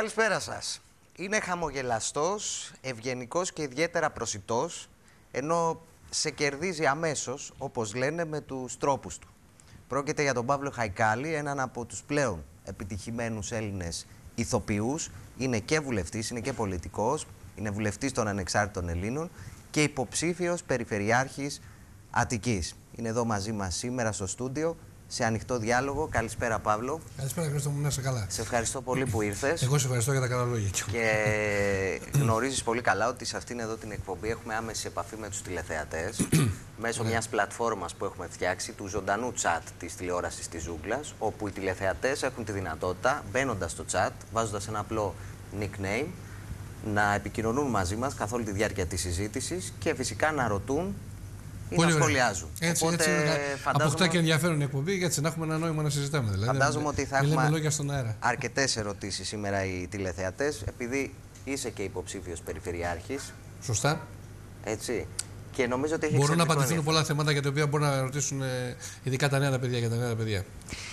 Καλησπέρα σας. Είναι χαμογελαστός, ευγενικός και ιδιαίτερα προσιτός, ενώ σε κερδίζει αμέσως, όπως λένε, με τους τρόπους του. Πρόκειται για τον Παύλο Χαϊκάλη, έναν από τους πλέον επιτυχημένους Έλληνες ηθοποιούς. Είναι και βουλευτής, είναι και πολιτικός, είναι βουλευτής των Ανεξάρτητων Ελλήνων και υποψήφιος περιφερειάρχης Αττικής. Είναι εδώ μαζί μας σήμερα στο στούντιο, σε ανοιχτό διάλογο. Καλησπέρα, Παύλο. Καλησπέρα, Χρήστο μου, να είσαι καλά. Σε ευχαριστώ πολύ που ήρθες. Εγώ σε ευχαριστώ για τα καλά λόγια. Και γνωρίζεις πολύ καλά ότι σε αυτήν εδώ την εκπομπή έχουμε άμεση επαφή με τους τηλεθεατές μέσω μιας πλατφόρμας που έχουμε φτιάξει, του ζωντανού chat της τηλεόρασης της Ζούγκλας, όπου οι τηλεθεατές έχουν τη δυνατότητα, μπαίνοντας στο chat, βάζοντας ένα απλό nickname, να επικοινωνούν μαζί μας καθ' όλη τη διάρκεια της συζήτησης και φυσικά να ρωτούν ή να σχολιάζουν. Έτσι, Οπότε, αποκτά και ενδιαφέρον η εκπομπή, γιατί να έχουμε ένα νόημα να συζητάμε. Δηλαδή, φαντάζομαι ότι θα έχουμε στον αρκετές ερωτήσεις σήμερα οι τηλεθεατές, επειδή είσαι και υποψήφιος περιφερειάρχης. Σωστά. Έτσι. Και νομίζω ότι έχει μπορούν να απαντηθούν πολλά θέματα για τα οποία μπορούν να ρωτήσουν ειδικά τα νέα τα παιδιά. Για τα νέα παιδιά.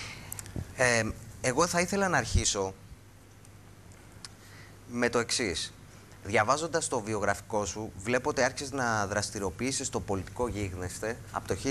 Εγώ θα ήθελα να αρχίσω με το εξής. Διαβάζοντας το βιογραφικό σου, βλέπω ότι άρχισες να δραστηριοποιήσεις στο πολιτικό γίγνεσθε από το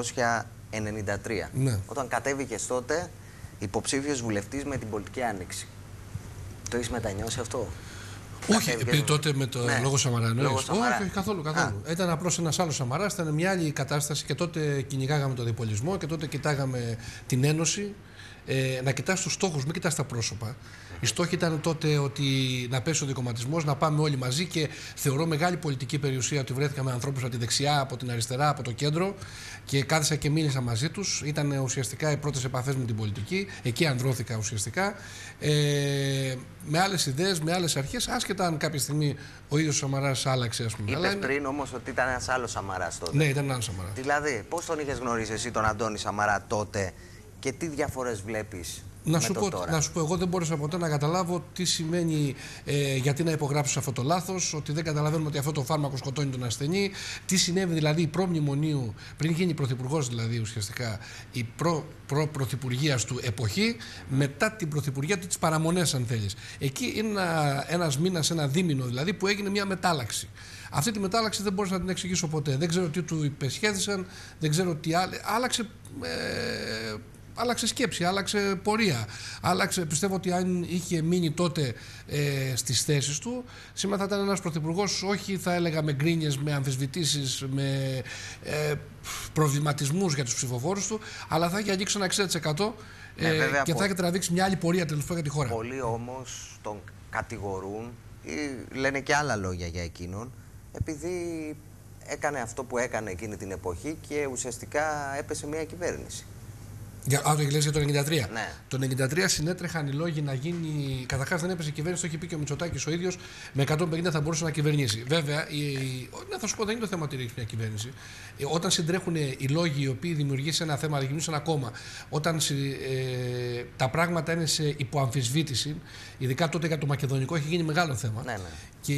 1993. Ναι. Όταν κατέβηκες τότε υποψήφιος βουλευτής με την πολιτική άνοιξη. Το έχεις μετανιώσει αυτό? Όχι, επειδή τότε με το λόγο Σαμαρά εννοείς. Όχι, καθόλου. Ήταν απλώς ένας άλλος Σαμαράς, ήταν μια άλλη κατάσταση και τότε κυνηγάγαμε τον διπολισμό και τότε κοιτάγαμε την Ένωση. Να κοιτάς τους στόχους, μην κοιτάς τα πρόσωπα. Η στόχη ήταν τότε ότι να πέσει ο δικομματισμός, να πάμε όλοι μαζί και θεωρώ μεγάλη πολιτική περιουσία ότι βρέθηκα με ανθρώπους από τη δεξιά, από την αριστερά, από το κέντρο και κάθισα και μίλησα μαζί τους. Ήταν ουσιαστικά οι πρώτες επαφές με την πολιτική, εκεί ανδρώθηκα ουσιαστικά. Με άλλες ιδέες, με άλλες αρχές, άσχετα αν κάποια στιγμή ο ίδιος ο Σαμαράς άλλαξε, ας πούμε. Είπες πριν όμως ότι ήταν ένας άλλος Σαμαράς τότε. Ναι, ήταν ένας Σαμαράς. Δηλαδή, πώς τον είχες γνωρίσει εσύ τον Αντώνη Σαμαρά τότε και τι διαφορές βλέπεις? Να σου πω, εγώ δεν μπόρεσα ποτέ να καταλάβω τι σημαίνει γιατί να υπογράψω αυτό το λάθος, ότι δεν καταλαβαίνουμε ότι αυτό το φάρμακο σκοτώνει τον ασθενή. Τι συνέβη δηλαδή προμνημονίου, πριν γίνει πρωθυπουργός δηλαδή ουσιαστικά, η προ-πρωθυπουργίας του εποχή, μετά την πρωθυπουργία του, τις παραμονές αν θέλεις. Εκεί είναι ένας μήνας, ένα δίμηνο δηλαδή, που έγινε μια μετάλλαξη. Αυτή τη μετάλλαξη δεν μπορούσα να την εξηγήσω ποτέ. Δεν ξέρω τι του υπεσχέθησαν, δεν ξέρω τι άλλαξε. Άλλαξε σκέψη, άλλαξε πορεία. Πιστεύω ότι αν είχε μείνει τότε στις θέσεις του, σήμερα θα ήταν ένας πρωθυπουργός, όχι θα έλεγα με γκρίνιες, με αμφισβητήσεις, με προβληματισμούς για τους ψηφοφόρους του, αλλά θα είχε αγγίξει ένα 60% και θα είχε τραβήξει μια άλλη πορεία τέλος πάντων για τη χώρα. Πολλοί όμως τον κατηγορούν ή λένε και άλλα λόγια για εκείνον, επειδή έκανε αυτό που έκανε εκείνη την εποχή και ουσιαστικά έπεσε μια κυβέρνηση. Το λες για το 1993. Ναι. Το 1993 συνέτρεχαν οι λόγοι να γίνει. Καταρχάς δεν έπεσε η κυβέρνηση, το έχει πει και ο Μητσοτάκης ο ίδιος. Με 150 θα μπορούσε να κυβερνήσει. Βέβαια, θα σου πω, δεν είναι το θέμα ότι ρίξει μια κυβέρνηση. Όταν συντρέχουν οι λόγοι οι οποίοι δημιουργήσαν ένα θέμα, δημιουργήσαν ένα κόμμα, όταν τα πράγματα είναι σε υποαμφισβήτηση, ειδικά τότε για το μακεδονικό έχει γίνει μεγάλο θέμα. Ναι. Και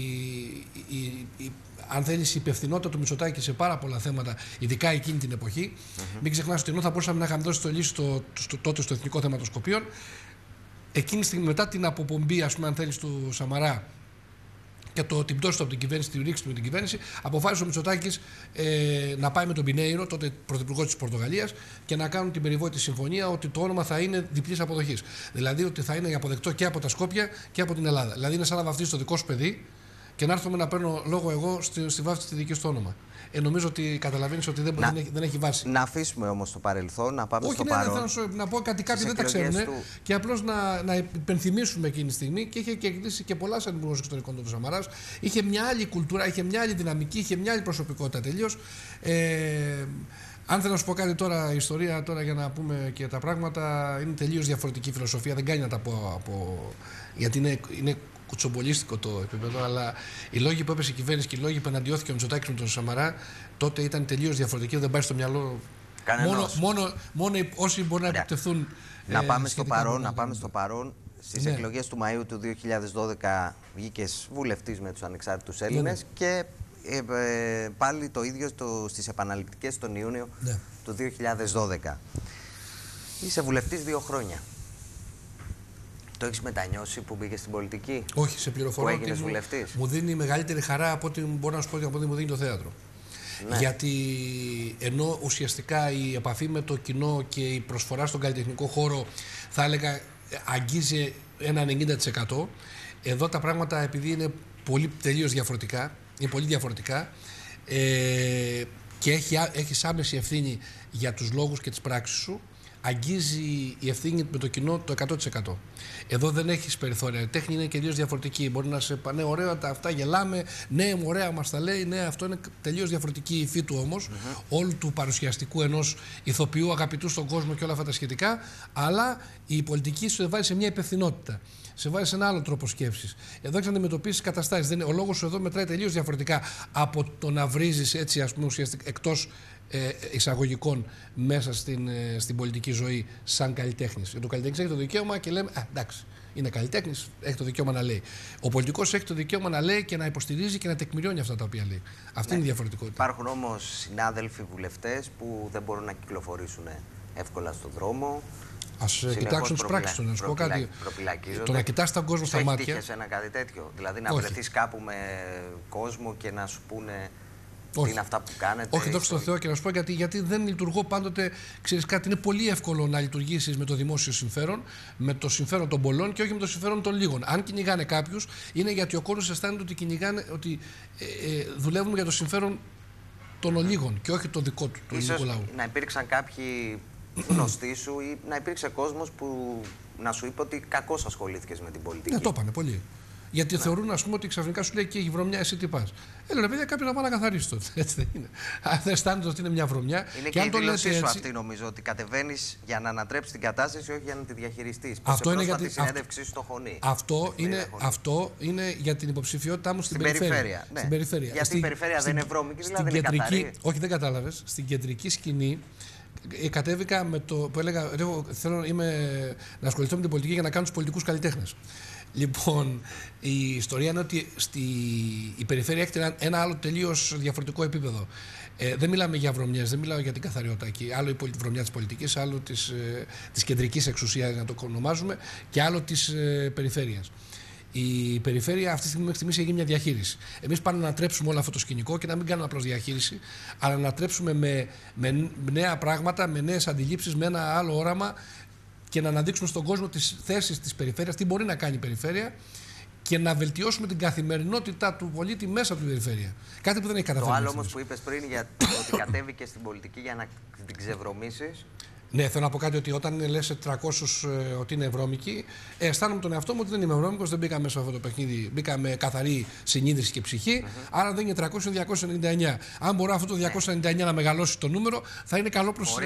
αν θέλεις, η υπευθυνότητα του Μητσοτάκη σε πάρα πολλά θέματα, ειδικά εκείνη την εποχή. Μην ξεχνάς ότι ενώ θα μπορούσαμε να είχαμε δώσει το λύση τότε στο Εθνικό Θεματοσκοπείο, εκείνη τη στιγμή, μετά την αποπομπή, ας πούμε, αν θέλεις, του Σαμαρά και την πτώση του από την κυβέρνηση, τη ρήξη του με την κυβέρνηση, αποφάσισε ο Μητσοτάκης να πάει με τον Πινέιρο, τότε πρωθυπουργός της Πορτογαλίας, και να κάνουν την περιβόητη συμφωνία ότι το όνομα θα είναι διπλής αποδοχής. Δηλαδή ότι θα είναι αποδεκτό και από τα Σκόπια και από την Ελλάδα. Δηλαδή είναι σαν να βαφτίσει το δικό σου παιδί και να έρθουμε να παίρνω λόγο εγώ στη βάφτιση τη δική σου όνομα. Νομίζω ότι καταλαβαίνεις ότι δεν έχει βάση. Να αφήσουμε όμως το παρελθόν, να πάμε στο παρόν. Όχι, θέλω να πω κάτι, κάποιοι δεν τα ξέρουν και απλώς να υπενθυμίσουμε εκείνη τη στιγμή, και είχε κερδίσει και πολλά σαν υπουργός εξωτερικών του Σαμαράς. Είχε μια άλλη κουλτούρα, είχε μια άλλη δυναμική, είχε μια άλλη προσωπικότητα τελείως. Αν θέλω να σου πω κάτι τώρα, ιστορία τώρα για να πούμε και τα πράγματα, είναι τελείως διαφορετική φιλοσοφία. Δεν κάνει να τα πω γιατί είναι κουτσομπολίστικο το επίπεδο, αλλά οι λόγοι που έπεσε η κυβέρνηση και οι λόγοι που εναντιώθηκε ο Μητσοτάκης με τον Σαμαρά τότε ήταν τελείως διαφορετικοί. Δεν πάει στο μυαλό. Μόνο όσοι μπορούν να επιτευχθούν. Να πάμε στο παρόν. Στις εκλογές του Μαΐου του 2012 βγήκες βουλευτής με τους Ανεξάρτητους Έλληνες και πάλι το ίδιο στις επαναληπτικές τον Ιούνιο του 2012. Είσαι βουλευτής 2 χρόνια. Το έχεις μετανιώσει που μπήκε στην πολιτική? Όχι, σε πληροφορώ. Που έγινες βουλευτής? Μου δίνει μεγαλύτερη χαρά από ό,τι μπορώ να σου πω από ό,τι μου δίνει το θέατρο. Ναι. Γιατί ενώ ουσιαστικά η επαφή με το κοινό και η προσφορά στον καλλιτεχνικό χώρο θα έλεγα αγγίζει ένα 90%, εδώ τα πράγματα επειδή είναι τελείως διαφορετικά, είναι πολύ διαφορετικά και έχεις άμεση ευθύνη για τους λόγους και τις πράξεις σου, αγγίζει η ευθύνη με το κοινό το 100%. Εδώ δεν έχεις περιθώρια. Η τέχνη είναι τελείως διαφορετική. Μπορεί να σε πάνε ωραία τα αυτά, γελάμε. Ναι, ωραία μας τα λέει. Ναι, αυτό είναι τελείως διαφορετική η υφή του όμως, όλου του παρουσιαστικού ενός ηθοποιού αγαπητού στον κόσμο και όλα αυτά τα σχετικά. Αλλά η πολιτική σου βάζει σε μια υπευθυνότητα. Σε βάζει σε ένα άλλο τρόπο σκέψης. Εδώ έχεις να αντιμετωπίσεις καταστάσεις. Ο λόγος σου εδώ μετράει τελείως διαφορετικά από το να βρίζεις έτσι, ας πούμε, ουσιαστικά εκτός εισαγωγικών μέσα στην πολιτική ζωή σαν καλλιτέχνης. Ο καλλιτέχνης έχει το δικαίωμα και λέμε εντάξει, είναι καλλιτέχνης, έχει το δικαίωμα να λέει. Ο πολιτικός έχει το δικαίωμα να λέει και να υποστηρίζει και να τεκμηριώνει αυτά τα οποία λέει. Αυτή είναι η διαφορετικότητα. Υπάρχουν όμως συνάδελφοι βουλευτές που δεν μπορούν να κυκλοφορήσουν εύκολα στον δρόμο. Ας κοιτάξουν τις πράξεις του. Να σου πω κάτι. Το να κοιτάς τον κόσμο στα μάτια. Έχεις ένα κάτι τέτοιο? Δηλαδή να βρεθείς κάπου με κόσμο και να σου πούνε τι είναι αυτά που κάνετε? Όχι, δόξα τω Θεώ, και να σου πω γιατί δεν λειτουργώ πάντοτε. Ξέρεις κάτι, είναι πολύ εύκολο να λειτουργήσεις με το δημόσιο συμφέρον, με το συμφέρον των πολλών και όχι με το συμφέρον των λίγων. Αν κυνηγάνε κάποιους, είναι γιατί ο κόσμος αισθάνεται ότι κυνηγάνε, ότι δουλεύουν για το συμφέρον των ολίγων και όχι το δικό του, του ελληνικού λαού. Να υπήρξαν κάποιοι γνωστοί σου ή να υπήρξε κόσμος που να σου είπε ότι κακώς ασχολήθηκες με την πολιτική? Ναι, το είπανε πολύ. Γιατί θεωρούν, ας πούμε, ότι ξαφνικά σου λέει και έχει βρωμιά, εσύ τι πας. Ρε παιδιά, κάποιος να πάει να καθαρίσει το. Έτσι δεν είναι. Αν δεν αισθάνεται ότι είναι μια βρωμιά. Είναι και η δήλωσή σου αυτή, νομίζω, ότι κατεβαίνεις για να ανατρέψεις την κατάσταση, όχι για να τη διαχειριστείς. Αυτό είναι για τη συνέντευξή σου στο Χωνί. Αυτό είναι για την υποψηφιότητά μου στην περιφέρεια. Ναι. Στην περιφέρεια. Γιατί η περιφέρεια δεν είναι βρώμικη, δηλαδή είναι καθαρή? Όχι, δεν κατάλαβες. Στην κεντρική σκηνή κατέβηκα με το που έλεγα: θέλω να ασχοληθώ με την πολιτική για να κάνω τους πολιτικούς καλλιτέχνες. Λοιπόν, η ιστορία είναι ότι η περιφέρεια έχει ένα άλλο τελείως διαφορετικό επίπεδο. Δεν μιλάμε για βρωμιές, δεν μιλάω για την καθαριότητα εκεί. Άλλο η βρωμιά της πολιτικής, άλλο της κεντρικής εξουσίας, να το ονομάζουμε, και άλλο της περιφέρειας. Η περιφέρεια αυτή τη στιγμή μέχρι στιγμής έχει μια διαχείριση. Εμείς πάμε να ανατρέψουμε όλο αυτό το σκηνικό και να μην κάνουμε απλώς διαχείριση, αλλά να ανατρέψουμε με νέα πράγματα, με νέες αντιλήψεις, με ένα άλλο όραμα και να αναδείξουμε στον κόσμο τις θέσεις της περιφέρειας, τι μπορεί να κάνει η περιφέρεια και να βελτιώσουμε την καθημερινότητα του πολίτη μέσα από την περιφέρεια. Κάτι που δεν έχει καταφέρει. Το άλλο όμως που είπες πριν για ότι κατέβηκε στην πολιτική για να την ξεβρωμίσεις. Ναι, θέλω να πω κάτι, ότι όταν λες σε 300 ότι είναι βρώμικοι, αισθάνομαι τον εαυτό μου ότι δεν είμαι βρώμικος, δεν μπήκα μέσα σε αυτό το παιχνίδι. Μπήκα με καθαρή συνείδηση και ψυχή, άρα δεν είναι 300, είναι 299. Αν μπορώ αυτό το 299 να μεγαλώσει το νούμερο, θα είναι καλό προς.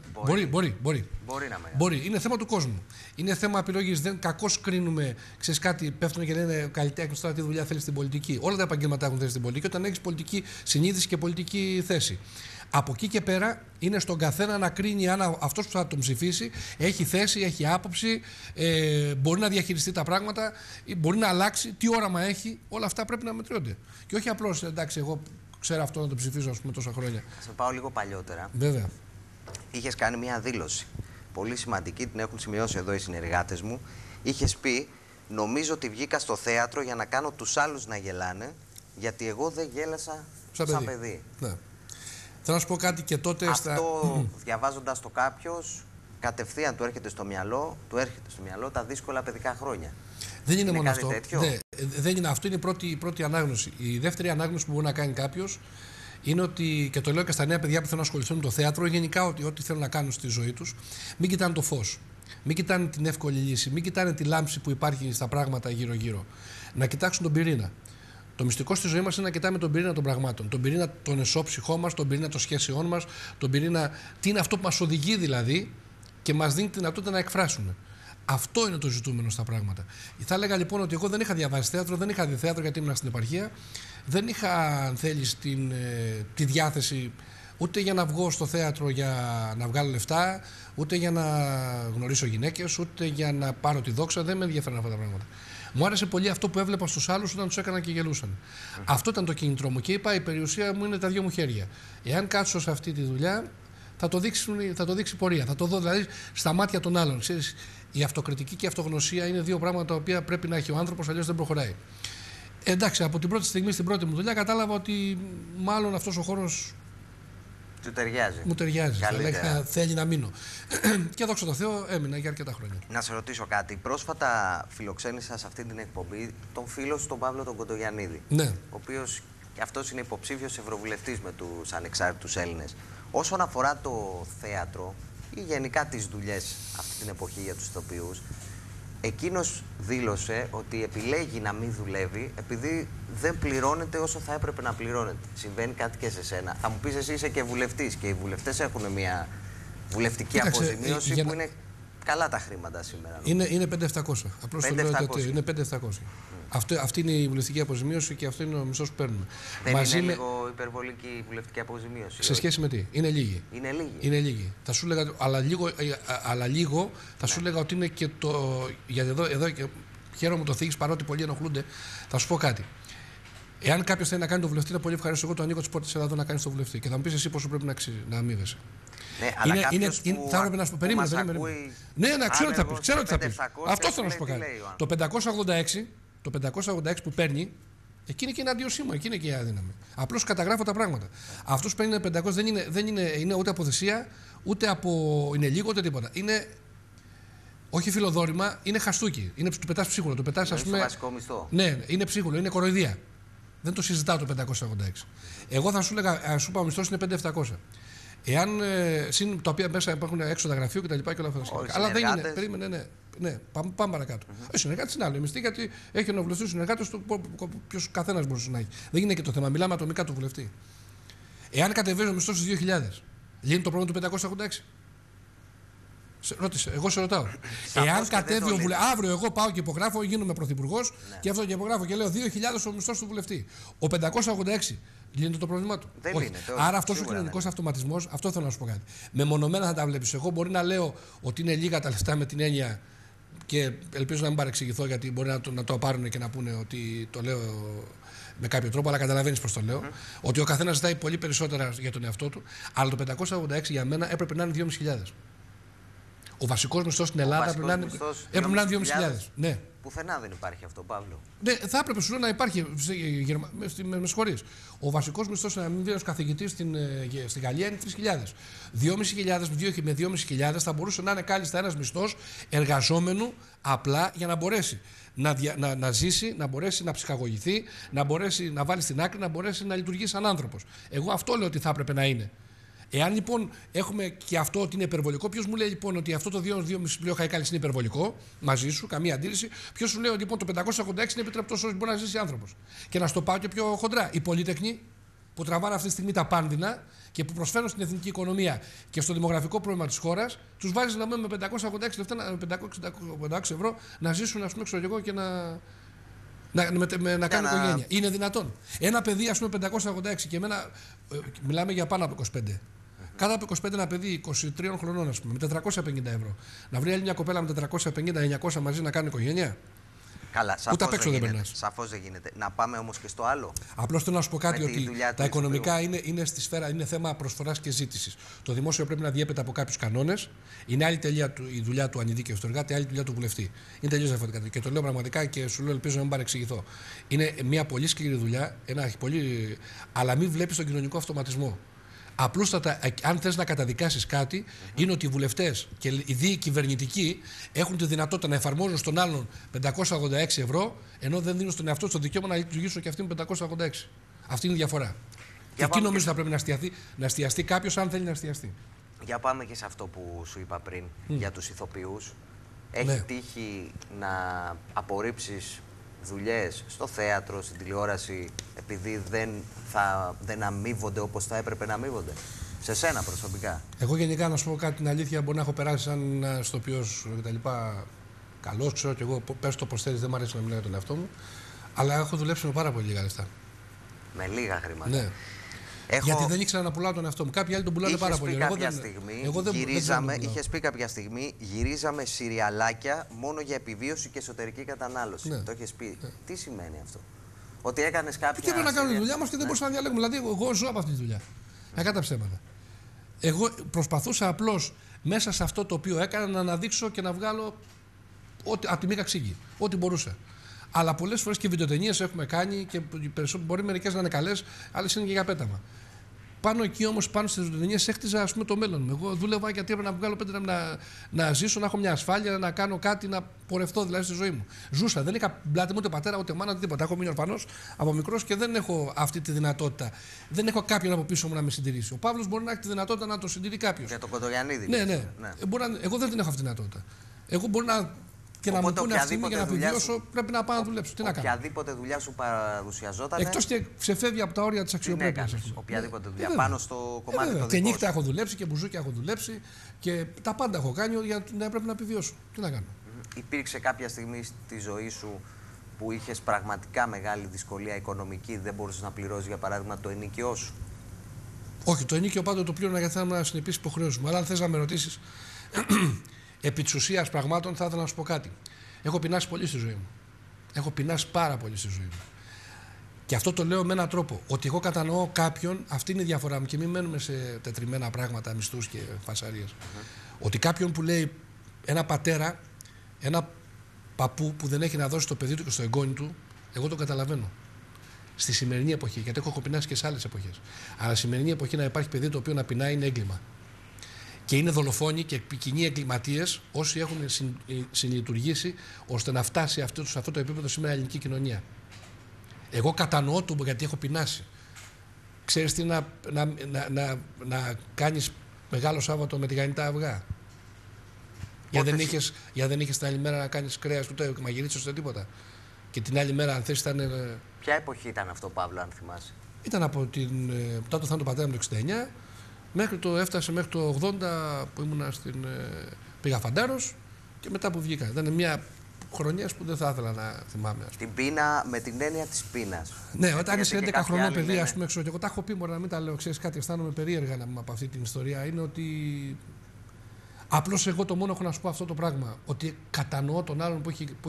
Μπορεί. Είναι θέμα του κόσμου. Είναι θέμα επιλογής. Δεν κακώς κρίνουμε. Ξέρεις κάτι, πέφτουν και λένε καλλιτέχνης τώρα τι δουλειά θέλει στην πολιτική. Όλα τα επαγγέλματα έχουν θέση στην πολιτική όταν έχεις πολιτική συνείδηση και πολιτική θέση. Από εκεί και πέρα είναι στον καθένα να κρίνει αν αυτός που θα τον ψηφίσει έχει θέση, έχει άποψη, μπορεί να διαχειριστεί τα πράγματα, μπορεί να αλλάξει, τι όραμα έχει. Όλα αυτά πρέπει να μετριώνται. Και όχι απλώς εντάξει, εγώ ξέρω αυτό να το ψηφίζω, ας πούμε, τόσα χρόνια. Θα σε πάω λίγο παλιότερα. Βέβαια. Είχες κάνει μια δήλωση πολύ σημαντική, την έχουν σημειώσει εδώ οι συνεργάτες μου. Είχες πει: νομίζω ότι βγήκα στο θέατρο για να κάνω τους άλλους να γελάνε, γιατί εγώ δεν γέλασα σαν παιδί. Ναι. Θέλω να σου πω κάτι και τότε. Αυτό διαβάζοντας το κάποιος, κατευθείαν του έρχεται στο μυαλό τα δύσκολα παιδικά χρόνια. Δεν είναι μόνο αυτό. Δεν είναι αυτό, είναι η πρώτη ανάγνωση. Η δεύτερη ανάγνωση που μπορεί να κάνει κάποιος είναι ότι, και το λέω και στα νέα παιδιά που θέλουν να ασχοληθούν με το θέατρο, γενικά ό,τι θέλουν να κάνουν στη ζωή τους, μην κοιτάνε το φως. Μην κοιτάνε την εύκολη λύση. Μην κοιτάνε τη λάμψη που υπάρχει στα πράγματα γύρω-γύρω. Να κοιτάξουν τον πυρήνα. Το μυστικό στη ζωή μας είναι να κοιτάμε τον πυρήνα των πραγμάτων. Τον πυρήνα των εσώψυχών μας, τον πυρήνα των σχέσεών μας, τον πυρήνα. Τι είναι αυτό που μας οδηγεί δηλαδή και μας δίνει τη δυνατότητα να εκφράσουμε. Αυτό είναι το ζητούμενο στα πράγματα. Θα έλεγα λοιπόν ότι εγώ δεν είχα διαβάσει θέατρο, δεν είχα δει θέατρο γιατί ήμουν στην επαρχία. Δεν είχα, αν θέλεις, τη διάθεση ούτε για να βγω στο θέατρο για να βγάλω λεφτά, ούτε για να γνωρίσω γυναίκες, ούτε για να πάρω τη δόξα. Δεν με ενδιαφέρουν αυτά τα πράγματα. Μου άρεσε πολύ αυτό που έβλεπα στους άλλους όταν τους έκαναν και γελούσαν. Αυτό ήταν το κίνητρό μου και είπα: η περιουσία μου είναι τα δυο μου χέρια. Εάν κάτσω σε αυτή τη δουλειά, θα το δείξει πορεία. Θα το δω δηλαδή στα μάτια των άλλων. Ξέρεις, η αυτοκριτική και η αυτογνωσία είναι δύο πράγματα τα οποία πρέπει να έχει ο άνθρωπος, αλλιώς δεν προχωράει. Εντάξει, από την πρώτη στιγμή στην πρώτη μου δουλειά κατάλαβα ότι μάλλον αυτός ο χώρος. Μου ταιριάζει. Θέλει να μείνω. Και δόξα τω Θεώ έμεινα για αρκετά χρόνια. Να σε ρωτήσω κάτι. Πρόσφατα φιλοξένησα σε αυτή την εκπομπή τον φίλο σου, τον Παύλο τον Κοντογιαννίδη. Ναι. Ο οποίος και αυτός είναι υποψήφιος ευρωβουλευτής με τους ανεξάρτητους Έλληνες. Όσον αφορά το θέατρο ή γενικά τις δουλειές αυτή την εποχή για τους ηθοποιούς, εκείνος δήλωσε ότι επιλέγει να μην δουλεύει επειδή δεν πληρώνεται όσο θα έπρεπε να πληρώνεται. Συμβαίνει κάτι και σε σένα. Θα μου πεις, εσύ είσαι και βουλευτής και οι βουλευτές έχουν μια βουλευτική αποζημίωση που είναι καλά τα χρήματα σήμερα. Είναι 5.700. Απλώς το λέω ότι είναι 5.700. Αυτή είναι η βουλευτική αποζημίωση και αυτό είναι ο μισθός που παίρνουμε. Δεν είναι λίγο υπερβολική η βουλευτική αποζημίωση? Σε σχέση με τι? Είναι λίγη. Είναι λίγη. Θα σου έλεγα, αλλά λίγο θα σου έλεγα ότι είναι και το. Γιατί εδώ και χαίρομαι το θίγεις, παρότι πολλοί ενοχλούνται, θα σου πω κάτι. Εάν κάποιος θέλει να κάνει το βουλευτή, είναι πολύ ευχαριστώ. Εγώ το ανοίγω τις πόρτες εδώ να κάνει το βουλευτή. Και θα μου πεις εσύ πόσο πρέπει να αμείβεσαι. Ναι, αλλά θα έπρεπε να σου πω. Περίμενε. Ναι, ξέρω τι θα πει. Αυτό θέλω να σου πω κάτι. Το 586 που παίρνει, εκείνη και είναι αντιοσύμμα, εκείνη και η αδύναμη. Απλώς καταγράφω τα πράγματα. Αυτός που παίρνει 500 δεν είναι ούτε από θυσία, είναι λίγο, ούτε τίποτα. Είναι όχι φιλοδόρημα, είναι χαστούκι. Του πετάς ψίχουλο. Το πετάς, ας πούμε. Είναι βασικό μισθό. Ναι, είναι ψίχουλο, είναι κοροϊδία. Δεν το συζητάω το 586. Εγώ θα σου έλεγα, σου είπα, ο μισθός είναι 5.700. Εάν τα οποία μέσα υπάρχουν έξοδα γραφείου κτλ. Και όλα αυτά. Αλλά δεν είναι. Περίμενε, ναι. Πάμε παρακάτω. Ο συνεργάτης είναι άλλο. Μισθή, γιατί έχει ένα βουλευτή συνεργάτη του, ποιος καθένας μπορούσε να έχει. Δεν είναι και το θέμα. Μιλάμε ατομικά του βουλευτή. Εάν κατεβαίνει ο μισθός στους 2.000, λύνει το πρόβλημα του 586. Ρώτησε, εγώ σε ρωτάω. Εάν κατέβει ο βουλευτής, αύριο εγώ πάω και υπογράφω, γίνομαι πρωθυπουργός και αυτό και υπογράφω και λέω 2.000 ο μισθός του βουλευτή. Ο 586 λύνεται το πρόβλημά του. Άρα αυτός ο κοινωνικός αυτοματισμός, αυτό θέλω να σου πω κάτι. Μεμονωμένα θα τα βλέπεις. Εγώ μπορεί να λέω ότι είναι λίγα τα λεφτά με την έννοια και ελπίζω να μην παρεξηγηθώ γιατί μπορεί να το πάρουν και να πούνε ότι το λέω με κάποιο τρόπο, αλλά καταλαβαίνεις πώς το λέω. Ότι ο καθένας ζητάει πολύ περισσότερα για τον εαυτό του, αλλά το 586 για μένα έπρεπε να είναι 2.500. Ο βασικός μισθός στην Ελλάδα έπρεπε να είναι 2.500. Ναι. Πουθενά δεν υπάρχει αυτό, Παύλο. Ναι, θα έπρεπε σου λέω να υπάρχει. Με συγχωρείς. Ο βασικός μισθός να μην βγει ως καθηγητής στη Γαλλία είναι 3.000. 2.500 με 2.500 θα μπορούσε να είναι κάλλιστα ένας μισθός εργαζόμενου απλά για να μπορέσει να ζήσει, να μπορέσει να ψυχαγωγηθεί, να μπορέσει να βάλει στην άκρη, να μπορέσει να λειτουργήσει σαν άνθρωπος. Εγώ αυτό λέω ότι θα έπρεπε να είναι. Εάν λοιπόν έχουμε και αυτό ότι είναι υπερβολικό, ποιος μου λέει λοιπόν ότι αυτό το 2,5 χαϊκάλις είναι υπερβολικό, μαζί σου, καμία αντίρρηση, ποιος σου λέει ότι λοιπόν το 586 είναι επιτρεπτό όσο μπορεί να ζήσει άνθρωπος. Και να στο πάω και πιο χοντρά. Οι πολύτεχνοι που τραβάνε αυτή τη στιγμή τα πάνδυνα και που προσφέρουν στην εθνική οικονομία και στο δημογραφικό πρόβλημα της χώρας, τους βάζεις να μένουν με 586 λεπτά, με 586 ευρώ να ζήσουν, ας πούμε, ξέρω εγώ και να κάνουν οικογένεια. Είναι δυνατόν? Ένα παιδί, ας πούμε, 586 και εμένα, μιλάμε για πάνω από 25. Κάτω από 25 ένα παιδί 23 χρονών, ας πούμε, με 450 ευρώ. Να βρει άλλη μια κοπέλα με 450-900 μαζί να κάνει οικογένεια. Καλά, σαφώς δεν γίνεται. Να πάμε όμως και στο άλλο. Απλώς θέλω να σου πω κάτι, ότι τα οικονομικά είναι στη σφαίρα, είναι θέμα προσφοράς και ζήτησης. Το δημόσιο πρέπει να διέπεται από κάποιους κανόνες. Είναι άλλη η δουλειά του ανειδίκευτου του εργάτη, άλλη δουλειά του βουλευτή. Είναι τελείως διαφορετικά. Και το λέω πραγματικά και σου λέω, ελπίζω να μην παρεξηγηθώ. Είναι μια πολύ σκληρή δουλειά, αλλά μην βλέπεις τον κοινωνικό αυτοματισμό. Απλούστατα, αν θες να καταδικάσεις κάτι, είναι ότι οι βουλευτές και οι διεκυβερνητικοί έχουν τη δυνατότητα να εφαρμόζουν στον άλλον 586 ευρώ, ενώ δεν δίνουν στον εαυτό του το δικαίωμα να λειτουργήσουν και αυτοί με 586. Αυτή είναι η διαφορά. Και εκεί νομίζω θα πρέπει να εστιαστεί κάποιος, αν θέλει να εστιαστεί. Για πάμε και σε αυτό που σου είπα πριν για τους ηθοποιούς. Έχει τύχει να απορρίψεις δουλειές στο θέατρο, στην τηλεόραση, επειδή δεν αμείβονται όπως θα έπρεπε να αμείβονται? Σε σένα προσωπικά. Εγώ γενικά, να σου πω κάτι, την αλήθεια, μπορεί να έχω περάσει σαν ηθοποιός κτλ. Καλός, ξέρω και εγώ, πες το πως θέλεις, δεν μου αρέσει να μιλάω για τον εαυτό μου. Αλλά έχω δουλέψει με πάρα πολύ λίγα λεφτά. Με λίγα χρήματα. Ναι. Γιατί δεν ήξερα να πουλάω τον εαυτό μου. Κάποιοι άλλοι τον πουλάνε πάρα πολύ. Είχες πει κάποια στιγμή, γυρίζαμε σιριαλάκια μόνο για επιβίωση και εσωτερική κατανάλωση. Ναι. Το έχεις πει. Ναι. Τι σημαίνει αυτό? Ότι έκανες κάποια. Τι έπρεπε να κάνουμε τη δουλειά μας και δεν μπορούσαμε να διαλέγουμε. Δηλαδή, εγώ ζω από αυτή τη δουλειά. Κακά τα ψέματα. Εγώ προσπαθούσα απλώς μέσα σε αυτό το οποίο έκανα να αναδείξω και να βγάλω από τη μήκα ξύγκη. Ό,τι μπορούσα. Αλλά πολλές φορές και βιντεοτενίες έχουμε κάνει και μπορεί μερικές να είναι καλές, άλλες είναι και για πέταμα. Πάνω εκεί όμως, πάνω στις βιντεοτενίες, έχτιζα ας πούμε, το μέλλον μου. Εγώ δούλευα γιατί έπρεπε να βγάλω 5 να ζήσω, να έχω μια ασφάλεια, να κάνω κάτι, να πορευτώ δηλαδή στη ζωή μου. Ζούσα. Δεν είχα πλάτη μου ούτε πατέρα, ούτε μάνα, ούτε τίποτα. Έχω μείνει ορφανός από μικρός και δεν έχω αυτή τη δυνατότητα. Δεν έχω κάποιον από πίσω μου να με συντηρήσει. Ο Παύλος μπορεί να έχει τη δυνατότητα να το συντηρεί κάποιος. Για τον Κοντογιαννίδη. Ναι. Εγώ δεν την έχω αυτή τη δυνατότητα. Εγώ μπορεί να. Και να μου πούνε αυτή για να επιβιώσω, πρέπει να πάω να δουλέψω. Τι να κάνω. Οποιαδήποτε δουλειά σου παρουσιαζόταν. Εκτός και ξεφεύγει από τα όρια της αξιοπρέπειας. Οποιαδήποτε δουλειά. Πάνω στο κομμάτι του. Και νύχτα έχω δουλέψει και μπουζούκια έχω δουλέψει και τα πάντα έχω κάνει γιατί πρέπει να επιβιώσω. Τι να κάνω. Υπήρξε κάποια στιγμή στη ζωή σου που είχες πραγματικά μεγάλη δυσκολία οικονομική, δεν μπορούσες να πληρώσεις για παράδειγμα το ενοίκιό σου? Όχι, το ενοίκιο πάντοτε το πλήρωνα γιατί θα ήμουν συνεπής υποχρεώσεις μου. Αλλά αν θες να με ρωτήσεις. Επί της ουσίας πραγμάτων θα ήθελα να σου πω κάτι. Έχω πεινάσει πολύ στη ζωή μου. Έχω πεινάσει πάρα πολύ στη ζωή μου. Και αυτό το λέω με έναν τρόπο. Ότι εγώ κατανοώ κάποιον, αυτή είναι η διαφορά μου και μην μένουμε σε τετριμμένα πράγματα, μισθούς και φασαρίες. Ότι κάποιον που λέει ένα πατέρα, ένα παππού που δεν έχει να δώσει στο παιδί του και στο εγγόνι του, εγώ το καταλαβαίνω. Στη σημερινή εποχή, γιατί έχω πεινάσει και σε άλλες εποχές. Αλλά στη σημερινή εποχή να υπάρχει παιδί το οποίο να πεινάει είναι έγκλημα. Και είναι δολοφόνοι και κοινοί εγκληματίες όσοι έχουν συνλειτουργήσει ώστε να φτάσει σε αυτό το επίπεδο σήμερα η ελληνική κοινωνία. Εγώ κατανοώ το γιατί έχω πεινάσει. Ξέρεις τι να κάνεις μεγάλο Σάββατο με τηγανιτά αυγά. Για δεν είχες την άλλη μέρα να κάνεις κρέας ούτε μαγειρίτσες ούτε τίποτα. Και την άλλη μέρα αν θες ήταν. Ποια εποχή ήταν αυτό, Παύλο, αν θυμάσαι? Ήταν από μετά το θάνατο του πατέρα μου το 69. Έφτασε μέχρι το 80 που ήμουνα πήγα Φαντάρος και μετά που βγήκα. Ήταν μια χρονιές που δεν θα ήθελα να θυμάμαι. Την πείνα με την έννοια της πείνας. Ναι, όταν είσαι 11 χρονών παιδί, ας πούμε, ξέρω, και εγώ τα έχω πει, μπορεί να μην τα λέω, ξέρεις κάτι, αισθάνομαι περίεργα από αυτή την ιστορία. Είναι ότι απλώς εγώ το μόνο έχω να σου πω αυτό το πράγμα. Ότι κατανοώ τον άλλον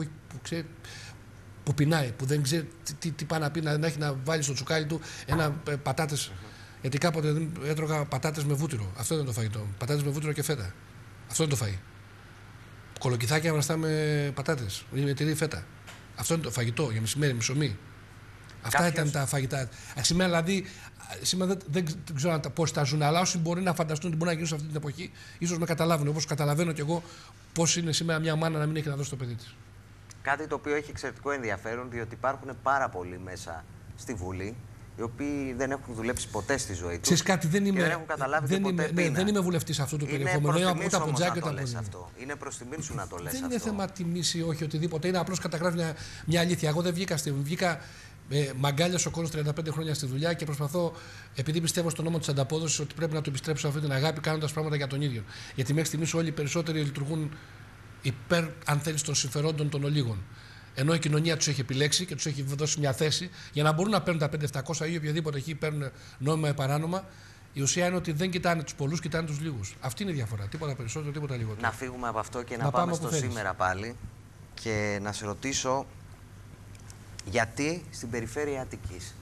που πεινάει, που δεν ξέρει τι πάει να πει, να έχει να βάλει στο τσουκάλι του πατάτες. Γιατί κάποτε έτρωγα πατάτες με βούτυρο. Αυτό ήταν το φαγητό. Πατάτες με βούτυρο και φέτα. Αυτό είναι το φαγητό. Κολοκυθάκια βραστά με πατάτες. Ή με τυρί φέτα. Αυτό είναι το φαγητό για μεσημέρι, μισομί. Αυτά ήταν τα φαγητά. Σήμερα δηλαδή, σήμερα δεν ξέρω πώς τα ζουν, αλλά όσοι μπορεί να φανταστούν ότι μπορεί να γίνουν σε αυτή την εποχή, ίσως με καταλάβουν. Όπως καταλαβαίνω κι εγώ πώς είναι σήμερα μια μάνα να μην έχει να δώσει το παιδί της. Κάτι το οποίο έχει εξαιρετικό ενδιαφέρον, διότι υπάρχουν πάρα πολλοί μέσα στη Βουλή, οι οποίοι δεν έχουν δουλέψει ποτέ στη ζωή τους. Ξέρεις κάτι, δεν έχουν καταλάβει δεν είμαι βουλευτής αυτού του περιεχομένου. Είναι προς τιμήν σου να το λες αυτό. Δεν είναι θέμα τιμής ή όχι οτιδήποτε. Είναι απλώς καταγράφει μια αλήθεια. Εγώ δεν βγήκα μαγκάλιας ο κόσμος 35 χρόνια στη δουλειά και προσπαθώ, επειδή πιστεύω στον νόμο της ανταπόδοσης, ότι πρέπει να του επιστρέψω αυτή την αγάπη κάνοντας πράγματα για τον ίδιο. Γιατί μέχρι στιγμής όλοι οι περισσότεροι λειτουργούν υπέρ, αν θέλεις, των συμφερόντων των ολίγων. Ενώ η κοινωνία τους έχει επιλέξει και τους έχει δώσει μια θέση για να μπορούν να παίρνουν τα 5-700 ή οποιαδήποτε εκεί παίρνουν νόμιμα ή παράνομα. Η ουσία είναι ότι δεν κοιτάνε τους πολλούς, κοιτάνε τους λίγους. Αυτή είναι η διαφορά. Τίποτα περισσότερο, τίποτα λιγότερο. Να φύγουμε από αυτό και να πάμε στο σήμερα πάλι και να σε ρωτήσω γιατί στην περιφέρεια Αττικής.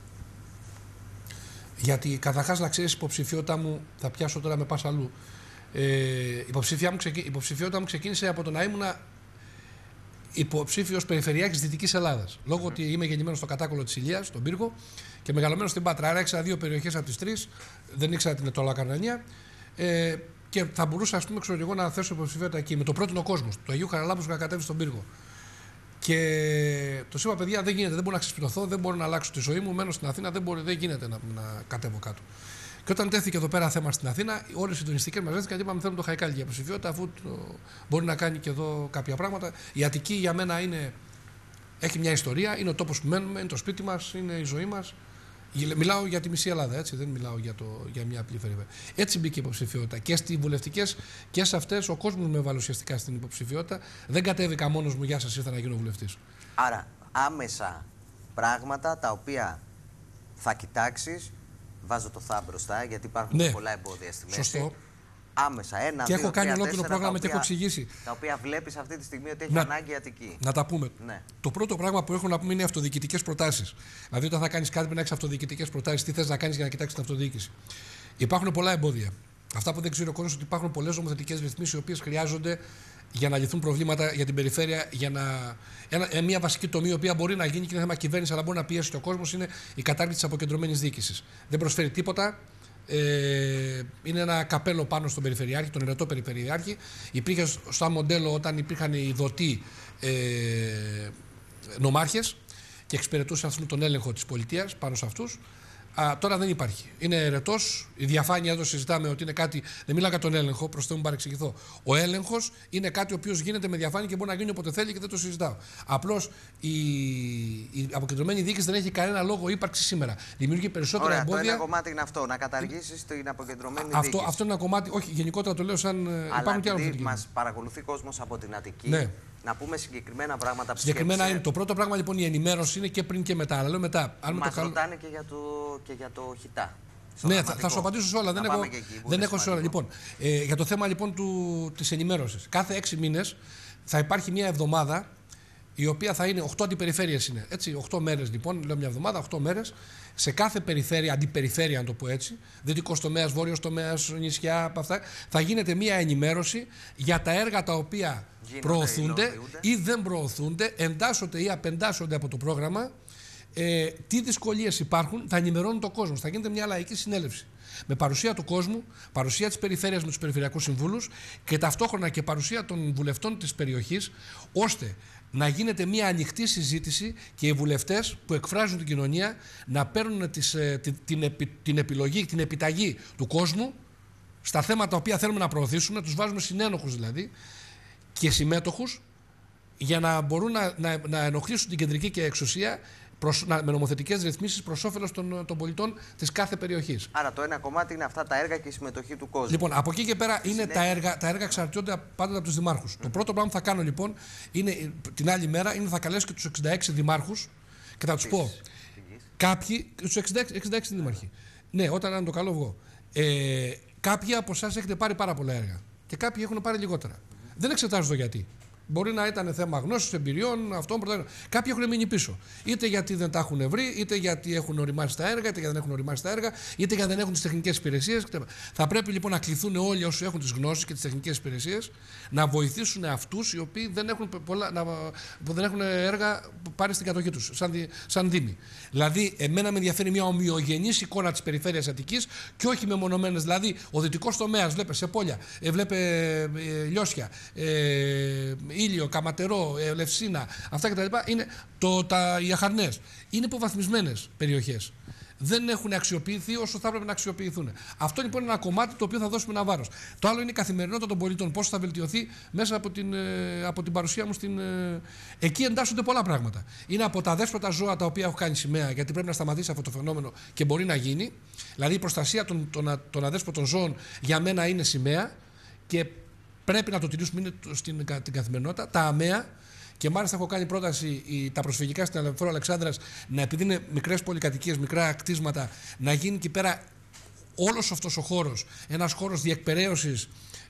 Γιατί καταρχάς να ξέρεις, υποψηφιότητά μου, θα πιάσω τώρα με πάσα αλλού. Η υποψηφιότητά μου ξεκίνησε από το να ήμουν υποψήφιος περιφερειάρχης της Δυτικής Ελλάδας. Λόγω ότι είμαι γεννημένος στο κατάκολο της Ηλίας, στον Πύργο, και μεγαλωμένος στην Πάτρα. Άρα έξερα 2 περιοχές από τις 3, δεν ήξερα την Ετωλακαρνανία. Και θα μπορούσα, ας πούμε, ξέρω εγώ, να θέσω υποψηφιότητα εκεί. Με το πρότεινο κόσμο, του Αγίου Χαραλάμπους, που είχα κατέβει στον Πύργο. Και το είπα, παιδιά, δεν γίνεται, δεν μπορώ να ξεσπιτωθώ, δεν μπορώ να αλλάξω τη ζωή μου. Μένω στην Αθήνα, δεν γίνεται να κατέβω κάτω. Και όταν τέθηκε εδώ πέρα θέμα στην Αθήνα, όλες οι συντονιστικές μαζεύτηκαν και είπαμε: θέλουμε το Χαϊκάλι για υποψηφιότητα, αφού μπορεί να κάνει και εδώ κάποια πράγματα. Η Αττική για μένα έχει μια ιστορία, είναι ο τόπος που μένουμε, είναι το σπίτι μας, είναι η ζωή μας. Μιλάω για τη μισή Ελλάδα, έτσι, δεν μιλάω για μια απλή περιφέρεια. Έτσι μπήκε η υποψηφιότητα. Και στις βουλευτικές και σε αυτές ο κόσμος με έβαλε ουσιαστικά στην υποψηφιότητα. Δεν κατέβηκα μόνος μου, γεια σας, ήρθα να γίνω βουλευτής. Άρα, άμεσα πράγματα τα οποία θα κοιτάξεις. Βάζω το θα μπροστά, γιατί υπάρχουν πολλά εμπόδια στη μέση. Σωστό. Άμεσα, 1, και 2, έχω κάνει 3, ολόκληρο 4, πρόγραμμα και έχω εξηγήσει. Τα οποία βλέπεις αυτή τη στιγμή ότι έχει ανάγκη η Αττική. Να τα πούμε. Ναι. Το πρώτο πράγμα που έχω να πούμε είναι αυτοδιοικητικές προτάσεις. Δηλαδή, όταν θα κάνεις κάτι, πρέπει να έχεις αυτοδιοικητικές προτάσεις. Τι θες να κάνεις για να κοιτάξεις την αυτοδιοίκηση. Υπάρχουν πολλά εμπόδια. Αυτά που δεν ξέρει ο κόσμος, ότι υπάρχουν πολλές νομοθετικές ρυθμίσεις οι οποίες χρειάζονται για να λυθούν προβλήματα για την περιφέρεια. Μια βασική τομή η οποία μπορεί να γίνει και είναι θέμα κυβέρνηση, αλλά μπορεί να πιέσει και ο κόσμος, είναι η κατάργηση της αποκεντρωμένης διοίκησης. Δεν προσφέρει τίποτα. Είναι ένα καπέλο πάνω στον Περιφερειάρχη, τον ερετό Περιφερειάρχη. Υπήρχε σαν μοντέλο όταν υπήρχαν οι δοτοί νομάρχες και εξυπηρετούσαν τον έλεγχο της πολιτείας πάνω σε αυτούς. Τώρα δεν υπάρχει. Είναι ερετός. Η διαφάνεια εδώ συζητάμε ότι είναι κάτι. Δεν μιλάω για τον έλεγχο, προς το μην παρεξηγηθώ. Ο έλεγχος είναι κάτι ο οποίος γίνεται με διαφάνεια και μπορεί να γίνει όποτε θέλει και δεν το συζητάω. Απλώς η αποκεντρωμένη διοίκηση δεν έχει κανένα λόγο ύπαρξη σήμερα. Δημιουργεί περισσότερα εμπόδια. Το ένα κομμάτι είναι αυτό, να καταργήσεις την αποκεντρωμένη διοίκηση. Αυτό είναι ένα κομμάτι. Όχι, γενικότερα το λέω σαν. Υπάρχουν και άλλα θέματα. Μας παρακολουθεί κόσμος από την Αττική. Ναι. Να πούμε συγκεκριμένα πράγματα που συγκεκριμένα είναι. Το πρώτο πράγμα λοιπόν η ενημέρωση είναι και πριν και μετά. Αλλά λέω μετά. Μας ρωτάνε και για το χιτά. Ναι, θα σου απαντήσω σε όλα. Δεν έχω σε όλα. Λοιπόν, για το θέμα λοιπόν της ενημέρωσης. Κάθε 6 μήνες θα υπάρχει μια εβδομάδα η οποία θα είναι 8 αντιπεριφέρειες. Είναι, έτσι, 8 μέρες λοιπόν, λέω μια εβδομάδα, 8 μέρες. Σε κάθε περιφέρεια, αντιπεριφέρεια, να το πω έτσι, δυτικός τομέας, βόρειος τομέας, νησιά, από αυτά, θα γίνεται μια ενημέρωση για τα έργα τα οποία προωθούνται ή δεν προωθούνται, εντάσσονται ή απεντάσσονται από το πρόγραμμα, τι δυσκολίες υπάρχουν, θα ενημερώνουν τον κόσμο. Θα γίνεται μια λαϊκή συνέλευση. Με παρουσία του κόσμου, παρουσία της περιφέρειας με τους περιφερειακούς συμβούλους και ταυτόχρονα και παρουσία των βουλευτών της περιοχής, ώστε να γίνεται μια ανοιχτή συζήτηση και οι βουλευτές που εκφράζουν την κοινωνία να παίρνουν την επιλογή, την επιταγή του κόσμου στα θέματα τα οποία θέλουμε να προωθήσουμε, να τους βάζουμε συνένοχους δηλαδή και συμμέτοχους για να μπορούν να ενοχλήσουν την κεντρική και εξουσία με νομοθετικές ρυθμίσεις προς όφελος των πολιτών της κάθε περιοχής. Άρα το ένα κομμάτι είναι αυτά τα έργα και η συμμετοχή του κόσμου. Λοιπόν, από εκεί και πέρα είναι τα έργα εξαρτιόνται πάντα από τους δημάρχους. Το πρώτο πράγμα που θα κάνω λοιπόν είναι την άλλη μέρα θα καλέσω και τους 66 δημάρχους και θα τους πω. Κάποιοι, τους 66 δήμαρχοι. Ναι, όταν είναι το καλό βγω. Κάποιοι από εσάς έχετε πάρει πάρα πολλά έργα και κάποιοι έχουν πάρει λιγότερα. Δεν εξετάζω το γιατί. Μπορεί να ήταν θέμα γνώσης, εμπειριών, αυτών. Κάποιοι έχουν μείνει πίσω. Είτε γιατί δεν τα έχουν βρει, είτε γιατί έχουν οριμάσει τα έργα, είτε γιατί δεν έχουν οριμάσει τα έργα, είτε γιατί δεν έχουν τις τεχνικές υπηρεσίες. Θα πρέπει λοιπόν να κληθούν όλοι όσοι έχουν τις γνώσεις και τις τεχνικές υπηρεσίες να βοηθήσουν αυτούς οι οποίοι δεν έχουν έργα πάρει στην κατοχή τους, σαν δήμοι. Δηλαδή, εμένα με ενδιαφέρει μια ομοιογενής εικόνα της περιφέρειας Αττικής και όχι μεμονωμένες. Δηλαδή, ο δυτικός τομέας, βλέπε Σεπόλια, βλέπε Λιώσια, Ήλιο, Καματερό, Λευσίνα, αυτά κτλ. Είναι οι Αχαρνές. Είναι υποβαθμισμένες περιοχές. Δεν έχουν αξιοποιηθεί όσο θα έπρεπε να αξιοποιηθούν. Αυτό λοιπόν είναι ένα κομμάτι το οποίο θα δώσουμε ένα βάρος. Το άλλο είναι η καθημερινότητα των πολιτών. Πώς θα βελτιωθεί μέσα από την παρουσία μου στην. Εκεί εντάσσονται πολλά πράγματα. Είναι από τα αδέσποτα ζώα τα οποία έχω κάνει σημαία, γιατί πρέπει να σταματήσει αυτό το φαινόμενο και μπορεί να γίνει. Δηλαδή η προστασία των αδέσποτων ζώων για μένα είναι σημαία και πρέπει να το τηρήσουμε στην καθημερινότητα. Τα ΑΜΕΑ, και μάλιστα έχω κάνει πρόταση τα προσφυγικά στην Αλεφόρο Αλεξάνδρας, επειδή είναι μικρές πολυκατοικίες, μικρά κτίσματα, να γίνει εκεί πέρα όλος αυτός ο χώρος ένας χώρος διεκπεραίωσης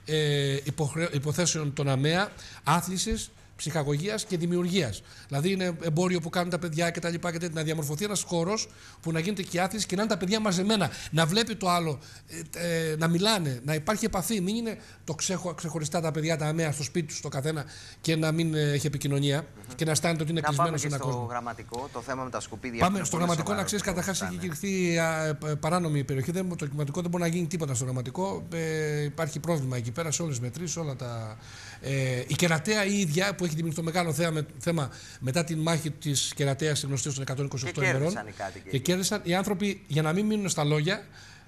υποθέσεων των ΑΜΕΑ, άθλησης, ψυχαγωγίας και δημιουργίας. Δηλαδή είναι εμπόριο που κάνουν τα παιδιά κτλ. Να διαμορφωθεί ένας χώρος που να γίνεται και άθληση και να είναι τα παιδιά μαζεμένα. Να βλέπει το άλλο, να μιλάνε, να υπάρχει επαφή. Μην είναι ξεχωριστά τα παιδιά, τα ΑΜΕΑ στο σπίτι τους, το καθένα και να μην έχει επικοινωνία και να αισθάνεται ότι είναι κλεισμένο σε ένα κόσμο. Στο γραμματικό, το θέμα με τα σκουπίδια. Πάμε στο γραμματικό, να ξέρεις, καταρχάς έχει κηρυχθεί παράνομη περιοχή. Το γραμματικό δεν μπορεί να γίνει τίποτα στο γραμματικό. Υπάρχει πρόβλημα εκεί πέρα σε όλες τις μετρήσεις, όλα τα. Η Κερατέα η ίδια που έχει δημιουργηθεί το μεγάλο θέμα μετά την μάχη της Κερατέας γνωστής των 128 ημερών. Και κέρδισαν οι άνθρωποι, για να μην μείνουν στα λόγια,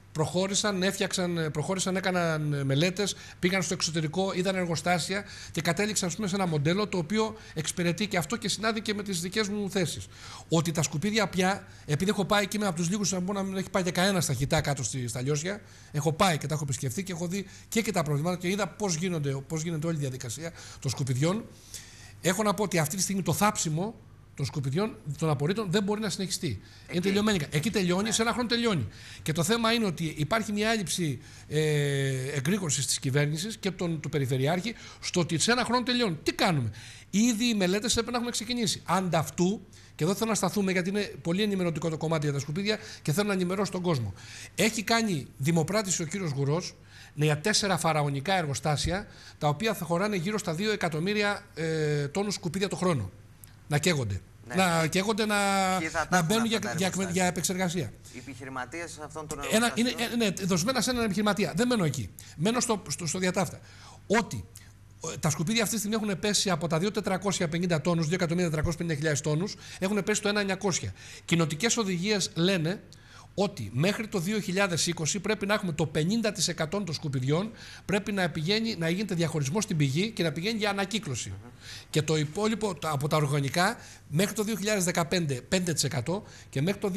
προχώρησαν, έκαναν μελέτες, πήγαν στο εξωτερικό, είδαν εργοστάσια και κατέληξαν σε ένα μοντέλο το οποίο εξυπηρετεί και αυτό και συνάδει και με τις δικές μου θέσεις. Ότι τα σκουπίδια πια, επειδή έχω πάει και είμαι από τους λίγους να μπορεί να μην έχει πάει και κανένα στα χιτά κάτω στα Λιώσια, έχω πάει και τα έχω επισκεφθεί και έχω δει και τα προβλήματα και είδα πώς γίνεται όλη η διαδικασία των σκουπιδιών. Έχω να πω ότι αυτή τη στιγμή το θάψιμο των σκουπιδιών, των απορρίτων δεν μπορεί να συνεχιστεί. Είναι τελειωμένη. Εκεί τελειώνει, σε ένα χρόνο τελειώνει. Και το θέμα είναι ότι υπάρχει μια έλλειψη εγκρήγορσης της κυβέρνησης και του Περιφερειάρχη στο ότι σε ένα χρόνο τελειώνει. Τι κάνουμε? Ήδη οι μελέτες έπρεπε να έχουν ξεκινήσει. Ανταυτού, και εδώ θέλω να σταθούμε γιατί είναι πολύ ενημερωτικό το κομμάτι για τα σκουπίδια και θέλω να ενημερώσω τον κόσμο. Έχει κάνει δημοπράτηση ο κύριος Γουρός για 4 φαραωνικά εργοστάσια, τα οποία θα χωράνε γύρω στα 2 εκατομμύρια τόνους σκουπίδια το χρόνο. Να καίγονται. Ναι. Να καίγονται, να μπαίνουν για επεξεργασία. Οι επιχειρηματίες αυτών των εργοστασιών. Ναι, δοσμένα σε έναν επιχειρηματία. Δεν μένω εκεί. Μένω στο διατάφτα. Ότι τα σκουπίδια αυτή τη στιγμή έχουν πέσει από τα 2.450 τόνους, 2.450.000 τόνους, έχουν πέσει στο 1.900. Κοινοτικές οδηγίες λένε ότι μέχρι το 2020 πρέπει να έχουμε το 50% των σκουπιδιών πρέπει να γίνεται διαχωρισμό στην πηγή και να πηγαίνει για ανακύκλωση. Και το υπόλοιπο από τα οργανικά μέχρι το 2015 5% και μέχρι το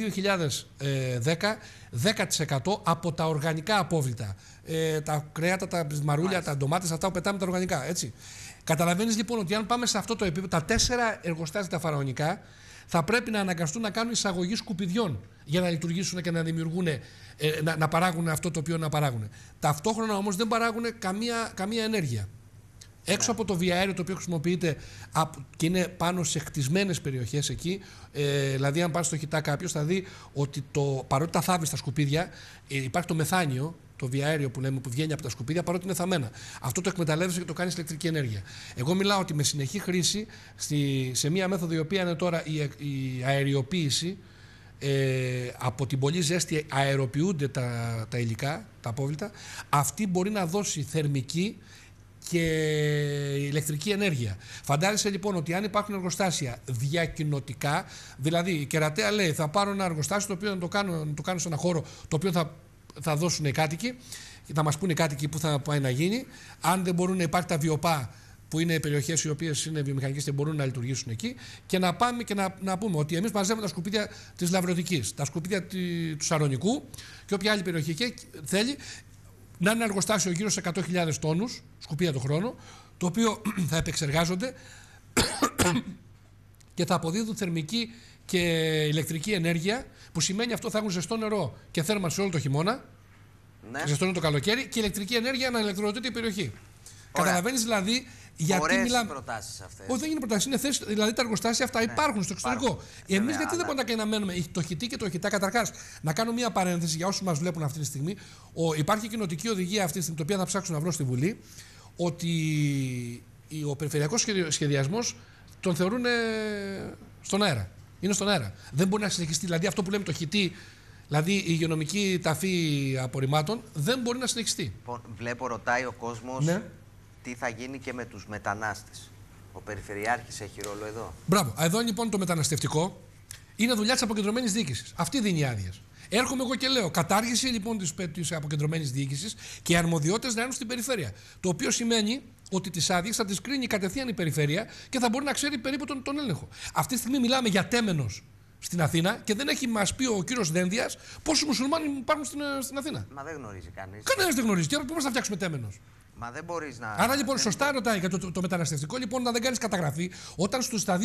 2010 10% από τα οργανικά απόβλητα. Τα κρέατα, τα μαρούλια, τα ντομάτες, αυτά που πετάμε τα οργανικά. Έτσι. Καταλαβαίνεις λοιπόν ότι αν πάμε σε αυτό το επίπεδο, τα 4 εργοστάσια τα φαραωνικά θα πρέπει να αναγκαστούν να κάνουν εισαγωγή σκουπιδιών για να λειτουργήσουν και να δημιουργούν, να παράγουν αυτό το οποίο να παράγουν. Ταυτόχρονα όμως δεν παράγουν καμία ενέργεια. Έξω από το βιαέριο το οποίο χρησιμοποιείται και είναι πάνω σε χτισμένες περιοχές εκεί, δηλαδή αν πάει στο Χιτά κάποιος θα δει ότι παρότι τα θάβει στα σκουπίδια, υπάρχει το μεθάνιο, το βιαέριο που λέμε που βγαίνει από τα σκουπίδια, παρότι είναι θαμμένα. Αυτό το εκμεταλλεύεσαι και το κάνει ηλεκτρική ενέργεια. Εγώ μιλάω ότι με συνεχή χρήση σε μία μέθοδο η οποία είναι τώρα η αεριοποίηση, από την πολύ ζέστη αεροποιούνται τα υλικά, τα απόβλητα, αυτή μπορεί να δώσει θερμική και ηλεκτρική ενέργεια. Φαντάζεσαι λοιπόν ότι αν υπάρχουν εργοστάσια διακοινωτικά, δηλαδή η Κερατέα λέει θα πάρω ένα εργοστάσιο το οποίο να το κάνω σε ένα χώρο το οποίο θα δώσουν οι κάτοικοι, θα μας πούνε οι κάτοικοι που θα πάει να γίνει. Αν δεν μπορούν να υπάρχει τα βιοπά, που είναι περιοχές οι οποίες είναι βιομηχανικές και μπορούν να λειτουργήσουν εκεί, και να πάμε και να πούμε ότι εμείς μαζεύουμε τα σκουπίδια της Λαβρωτικής, τα σκουπίδια του Σαρονικού και όποια άλλη περιοχή θέλει, να είναι ένα εργοστάσιο γύρω σε 100.000 τόνους σκουπίδια το χρόνο, το οποίο θα επεξεργάζονται και θα αποδίδουν θερμική και ηλεκτρική ενέργεια, που σημαίνει αυτό θα έχουν ζεστό νερό και θέρμανση όλο το χειμώνα, ναι. Ζεστό νερό το καλοκαίρι και ηλεκτρική ενέργεια να ηλεκτροδοτείται η περιοχή. Καταλαβαίνεις δηλαδή γιατί ωραίες μιλάμε. Προτάσεις αυτές. Όχι, δεν είναι προτάσεις, είναι θέσεις. Δηλαδή τα εργοστάσια αυτά υπάρχουν στο εξωτερικό. Εμείς γιατί δεν μπορούμε να μένουμε. Το Χιτί και το Χιτά, καταρχάς, να κάνω μία παρένθεση για όσους μας βλέπουν αυτή τη στιγμή. Υπάρχει κοινοτική οδηγία αυτή τη στιγμή, την οποία θα ψάξω να βρω στη Βουλή, ότι ο περιφερειακός σχεδιασμός τον θεωρούν στον αέρα. Είναι στον αέρα. Δεν μπορεί να συνεχιστεί. Δηλαδή αυτό που λέμε το Χιτί, δηλαδή η υγειονομική ταφή απορριμμάτων, δεν μπορεί να συνεχιστεί. Λοιπόν, βλέπω, ρωτάει ο κόσμος, ναι, τι θα γίνει και με τους μετανάστες. Ο Περιφερειάρχης έχει ρόλο εδώ. Μπράβο. Εδώ λοιπόν το μεταναστευτικό είναι δουλειά της αποκεντρωμένης διοίκησης. Αυτή δίνει άδειες. Έρχομαι εγώ και λέω κατάργηση λοιπόν της αποκεντρωμένης διοίκησης και οι αρμοδιότητες να έρθουν στην περιφέρεια. Το οποίο σημαίνει ότι τις άδειες θα τις κρίνει κατευθείαν η περιφέρεια και θα μπορεί να ξέρει περίπου τον έλεγχο. Αυτή τη στιγμή μιλάμε για τέμενος στην Αθήνα και δεν έχει μας πει ο κύριος Δένδιας πόσους μουσουλμάνοι υπάρχουν στην Αθήνα. Μα δεν γνωρίζει κανείς. Κανένας δεν γνωρίζει. Και πώς θα φτιάξουμε τέμενος. Μα δεν μπορείς να. Άρα λοιπόν, σωστά ρωτάει και το μεταναστευτικό, λοιπόν, να δεν κάνεις καταγραφή, όταν στους 2.000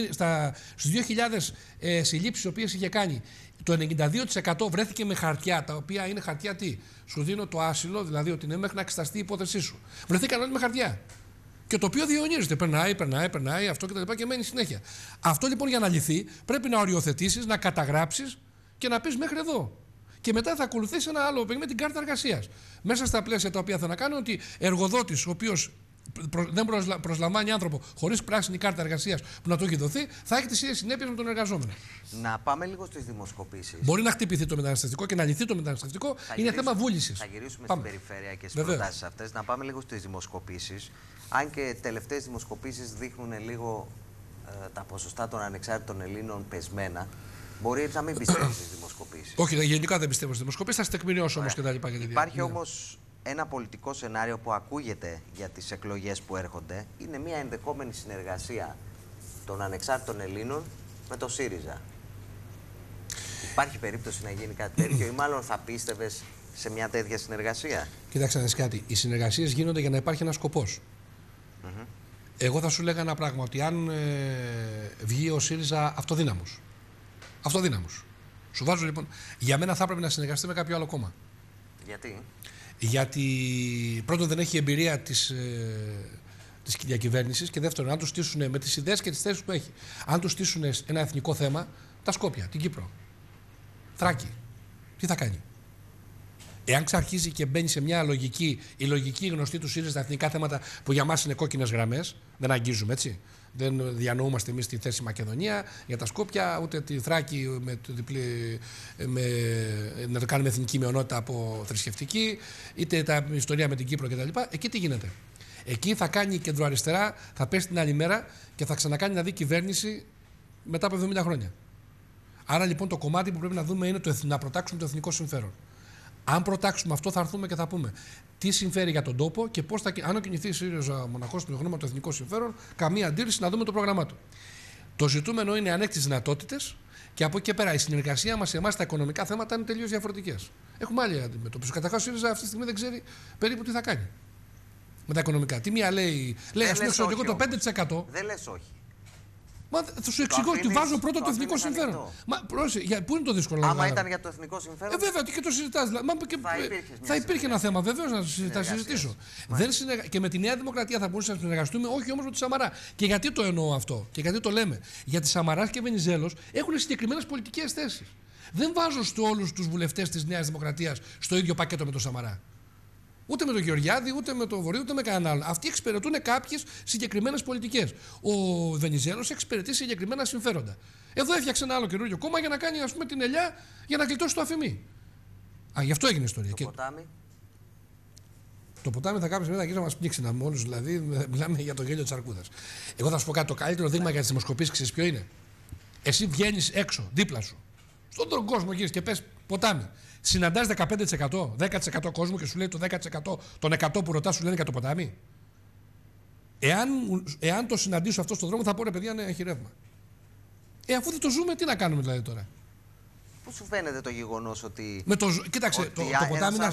συλλήψεις οι οποίες είχε κάνει, το 92% βρέθηκε με χαρτιά, τα οποία είναι χαρτιά τι. Σου δίνω το άσυλο, δηλαδή ότι είναι μέχρι να εξεταστεί η υπόθεσή σου. Βρεθήκαν όλοι με χαρτιά. Και το οποίο διαιωνίζεται. Περνάει αυτό και μένει συνέχεια. Αυτό λοιπόν για να λυθεί πρέπει να οριοθετήσεις, να καταγράψεις και να πεις μέχρι εδώ. Και μετά θα ακολουθήσει ένα άλλο παιχνίδι με την κάρτα εργασίας. Μέσα στα πλαίσια τα οποία θα να κάνω ότι εργοδότης, ο οποίος δεν προσλαμβάνει άνθρωπο χωρίς πράσινη κάρτα εργασίας που να του έχει δοθεί, θα έχει τις ίδιες συνέπειες με τον εργαζόμενο. Να πάμε λίγο στις δημοσκοπήσεις. Μπορεί να χτυπηθεί το μεταναστευτικό και να λυθεί το μεταναστευτικό, είναι θέμα βούλησης. Θα γυρίσουμε στην περιφέρεια και στις προτάσεις αυτές. Να πάμε λίγο στις δημοσκοπήσεις. Αν και τελευταίες δημοσκοπήσεις δείχνουν λίγο τα ποσοστά των ανεξάρτητων Ελλήνων πεσμένα. Μπορεί να μην πιστεύει στις δημοσκοπήσεις. Όχι, γενικά δεν πιστεύω στις δημοσκοπήσεις, θα τις τεκμηριώσω όμως και τα λοιπά. Υπάρχει όμως ένα πολιτικό σενάριο που ακούγεται για τις εκλογές που έρχονται. Είναι μια ενδεχόμενη συνεργασία των ανεξάρτητων Ελλήνων με το ΣΥΡΙΖΑ. Υπάρχει περίπτωση να γίνει κάτι τέτοιο ή μάλλον θα πίστευες σε μια τέτοια συνεργασία? Κοίταξε να δεις κάτι. Οι συνεργασίες γίνονται για να υπάρχει ένας σκοπός. Εγώ θα σου λέγα ένα πράγμα, ότι αν βγει ο ΣΥΡΙΖΑ αυτοδύναμος. Σου βάζω λοιπόν. Για μένα θα έπρεπε να συνεργαστεί με κάποιο άλλο κόμμα. Γιατί? Γιατί πρώτον δεν έχει εμπειρία της διακυβέρνησης και δεύτερον, αν του στήσουν με τις ιδέες και τις θέσεις που έχει, αν του στήσουν ένα εθνικό θέμα, τα Σκόπια, την Κύπρο, Θράκη, τι θα κάνει? Εάν ξαρχίζει και μπαίνει σε μια λογική, η λογική γνωστή του ΣΥΡΙΖΑ στα εθνικά θέματα που για μας είναι κόκκινες γραμμές, δεν αγγίζουμε έτσι. Δεν διανοούμαστε εμείς τη θέση Μακεδονία για τα Σκόπια, ούτε τη Θράκη να το κάνουμε εθνική μειονότητα από θρησκευτική, είτε τα ιστορία με την Κύπρο κτλ. Εκεί τι γίνεται. Εκεί θα κάνει η κεντροαριστερά, θα πέσει την άλλη μέρα και θα ξανακάνει να δει κυβέρνηση μετά από 70 χρόνια. Άρα λοιπόν το κομμάτι που πρέπει να δούμε είναι να προτάξουμε το εθνικό συμφέρον. Αν προτάξουμε αυτό, θα έρθουμε και θα πούμε τι συμφέρει για τον τόπο και πώς θα. Αν κινηθεί η ΣΥΡΙΖΑ μοναχώς στον γνώμα το εθνικό συμφέρον, καμία αντίρρηση να δούμε το πρόγραμμά του. Το ζητούμενο είναι ανέκτητες δυνατότητες και από εκεί και πέρα η συνεργασία μας σε εμάς στα οικονομικά θέματα είναι τελείως διαφορετικές. Έχουμε άλλη αντιμετώπιση. Καταρχάς, η ΣΥΡΙΖΑ αυτή τη στιγμή δεν ξέρει περίπου τι θα κάνει με τα οικονομικά. Τι μία λέει, ας πούμε, εγώ το 5%. Δεν λες όχι. Μα θα σου εξηγώ ότι βάζω πρώτα το εθνικό συμφέρον. Μα πρόσεχε, πού είναι το δύσκολο? Άμα ήταν για το εθνικό συμφέρον. Βέβαια, και το συζητάς. Θα υπήρχε ένα θέμα, βεβαίως να συζητήσω. Και με τη Νέα Δημοκρατία θα μπορούσαμε να συνεργαστούμε, όχι όμως με τη Σαμαρά. Και γιατί το εννοώ αυτό και γιατί το λέμε? Γιατί Σαμαράς και Βενιζέλος έχουν συγκεκριμένες πολιτικές θέσεις. Δεν βάζω όλους τους βουλευτές της Νέας Δημοκρατίας στο ίδιο πακέτο με τον Σαμαρά. Ούτε με τον Γεωργιάδη, ούτε με τον Βορείο, ούτε με κανέναν άλλον. Αυτοί εξυπηρετούν κάποιες συγκεκριμένες πολιτικές. Ο Βενιζέλος εξυπηρετεί συγκεκριμένα συμφέροντα. Εδώ έφτιαξε ένα άλλο καινούργιο κόμμα για να κάνει, ας πούμε, την ελιά για να γλιτώσει το αφημί. Γι' αυτό έγινε η ιστορία. Το ποτάμι. Το ποτάμι θα κάποια στιγμή να μας πνίξει να μόνος, δηλαδή μιλάμε για το γέλιο της αρκούδας. Εγώ θα σου πω κάτι. Το καλύτερο δείγμα για τις δημοσκοπήσεις, ξέρεις ποιο είναι? Εσύ βγαίνεις έξω, δίπλα σου, στον κόσμο γύρεις και πες ποτάμι. Συναντάς 15%, 10% κόσμου και σου λέει το 10% των 100 που ρωτάς σου λένε για το ποτάμι. Εάν το συναντήσω αυτό στον δρόμο θα πω ρε παιδιά, ναι, έχει ρεύμα. Αφού δεν το ζούμε, τι να κάνουμε δηλαδή τώρα? Πώς σου φαίνεται το γεγονός ότι. Κοίταξε, το ποτάμι είναι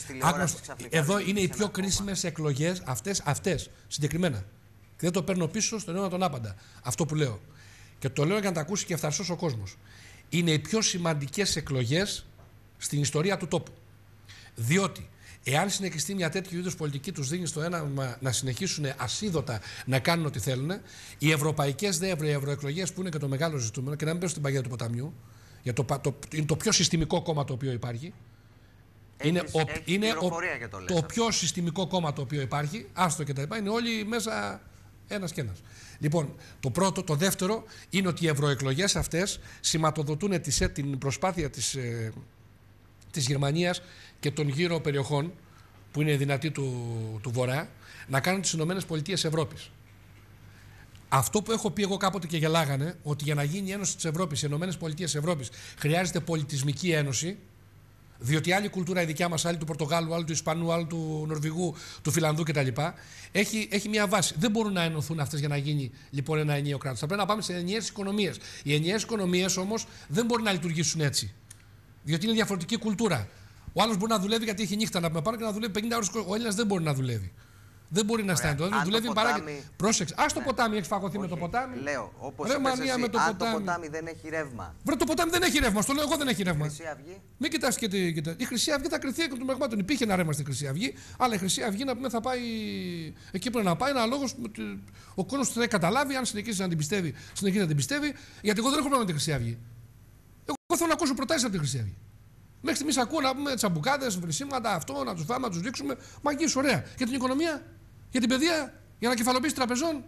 εδώ είναι οι πιο κρίσιμες εκλογές αυτές συγκεκριμένα. Και δεν το παίρνω πίσω στον αιώνα τον άπαντα. Αυτό που λέω. Και το λέω για να τα ακούσει και ευθαρσός ο κόσμος. Είναι οι πιο σημαντικές εκλογές στην ιστορία του τόπου. Διότι εάν συνεχιστεί μια τέτοιου είδους πολιτική, τους δίνει στο ένα να συνεχίσουν ασίδωτα να κάνουν ό,τι θέλουν, οι ευρωπαϊκές ευρωεκλογές που είναι και το μεγάλο ζητούμενο, και να μην πέσω στην παγιά του ποταμιού, είναι το πιο συστημικό κόμμα το οποίο υπάρχει. Είναι το πιο συστημικό κόμμα το οποίο υπάρχει, άστο και τα λοιπά, είναι όλοι μέσα ένας και ένας. Λοιπόν, το πρώτο, το δεύτερο είναι ότι οι ευρωεκλογές αυτές σηματοδοτούν την προσπάθεια της Γερμανίας και των γύρω περιοχών που είναι δυνατή του Βορρά να κάνουν τις ΗΠΑ Ευρώπης. Αυτό που έχω πει εγώ κάποτε και γελάγανε, ότι για να γίνει η Ένωση της Ευρώπης, οι ΗΠΑ Ευρώπης, χρειάζεται πολιτισμική ένωση, διότι άλλη κουλτούρα η δικιά μας, άλλη του Πορτογάλου, άλλη του Ισπανού, άλλη του Νορβηγού, του Φιλανδού κτλ. Έχει μια βάση. Δεν μπορούν να ενωθούν αυτές για να γίνει λοιπόν ένα ενιαίο κράτος. Θα πρέπει να πάμε σε ενιαίες οικονομίες. Οι ενιαίες οικονομίες όμως δεν μπορούν να λειτουργήσουν έτσι. Διότι είναι διαφορετική κουλτούρα. Ο άλλος μπορεί να δουλεύει γιατί έχει νύχτα να πούμε πάνω και να δουλεύει 50 ώρες. Ο Έλληνας δεν μπορεί να δουλεύει. Δεν μπορεί να αισθάνεται. Δουλεύει παράγει. Πρόσεξε. Α το ποτάμι, έχει φαγωθεί με το ποτάμι. Λέω, όπως είπες εσύ, αν το ποτάμι δεν έχει ρεύμα. Βρε, το ποτάμι δεν έχει ρεύμα. Στο λέω εγώ δεν έχει ρεύμα. Χρυσή Αυγή. Μην κοιτάς και η Χρυσή Αυγή θα κρυθεί εκ των πραγμάτων. Υπήρχε ένα ρεύμα στη Χρυσή Αυγή, αλλά η Χρυσή Αυγή να πούμε θα πάει εκεί που να πάει. Ένα λόγο ο κόσμος θα καταλάβει, αν συνεχίσει να την πιστεύει, συνεχίζει να την πιστεύει, γιατί εγώ δεν έχω πρόβλημα με τη Χρυσή Αυγή. Εγώ θέλω να ακούσω προτάσεις από τη Χρυσή Αυγή. Μέχρι στιγμής ακούω να πούμε τσαμπουκάδες, βρυσίματα, αυτό, να τους φάμε, να τους ρίξουμε. Μαγείς, ωραία. Για την οικονομία, για την παιδεία, για ανακεφαλοποίηση τραπεζών,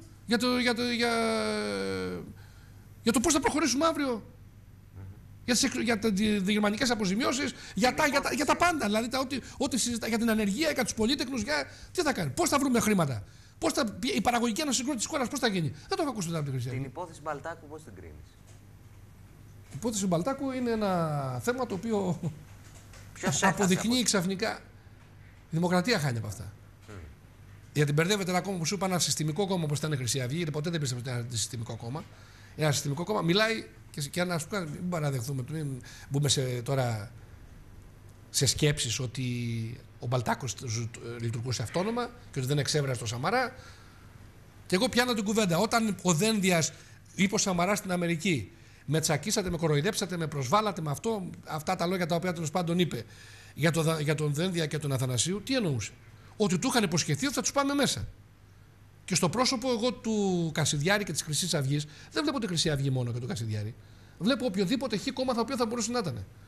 για το πώς θα προχωρήσουμε αύριο. Για τις γερμανικές αποζημιώσεις, για τα πάντα. Δηλαδή, ό,τι συζητά για την ανεργία, για τους πολίτεκνους, τι θα κάνει, πώς θα βρούμε χρήματα. Η παραγωγική ανασυγκρότηση της χώρας πώς θα γίνει. Δεν το έχω ακούσει από την Χρυσή Αυγή. Την υπόθεση Μπαλτάκου πώς την κρίνεις? Η υπόθεση Μπαλτάκου είναι ένα θέμα το οποίο αποδεικνύει ξαφνικά. Η δημοκρατία χάνει από αυτά. Γιατί μπερδεύεται ένα κόμμα που σου είπα, ένα συστημικό κόμμα όπως ήταν η Χρυσή Αυγή, γιατί ποτέ δεν πίστευε ότι είναι ένα συστημικό κόμμα. Ένα συστημικό κόμμα μιλάει και να σου κάνει, μην παραδεχθούμε, μην μπούμε τώρα σε σκέψεις ότι ο Μπαλτάκος λειτουργούσε αυτόνομα και ότι δεν εξέβρασε το Σαμαρά. Και εγώ πιάνω την κουβέντα. Όταν ο Δένδιας είπε ο Σαμαράς στην Αμερική, με τσακίσατε, με κοροϊδέψατε, με προσβάλατε με αυτά τα λόγια τα οποία τέλος πάντων είπε για τον Δένδια και τον Αθανασίου, τι εννοούσε? Ότι του είχαν υποσχεθεί ότι θα τους πάμε μέσα. Και στο πρόσωπο εγώ του Κασιδιάρη και της Χρυσής Αυγής δεν βλέπω τη Χρυσή Αυγή μόνο και τον Κασιδιάρη. Βλέπω οποιοδήποτε χ κόμμα το οποίο θα μπορούσε να ήταν.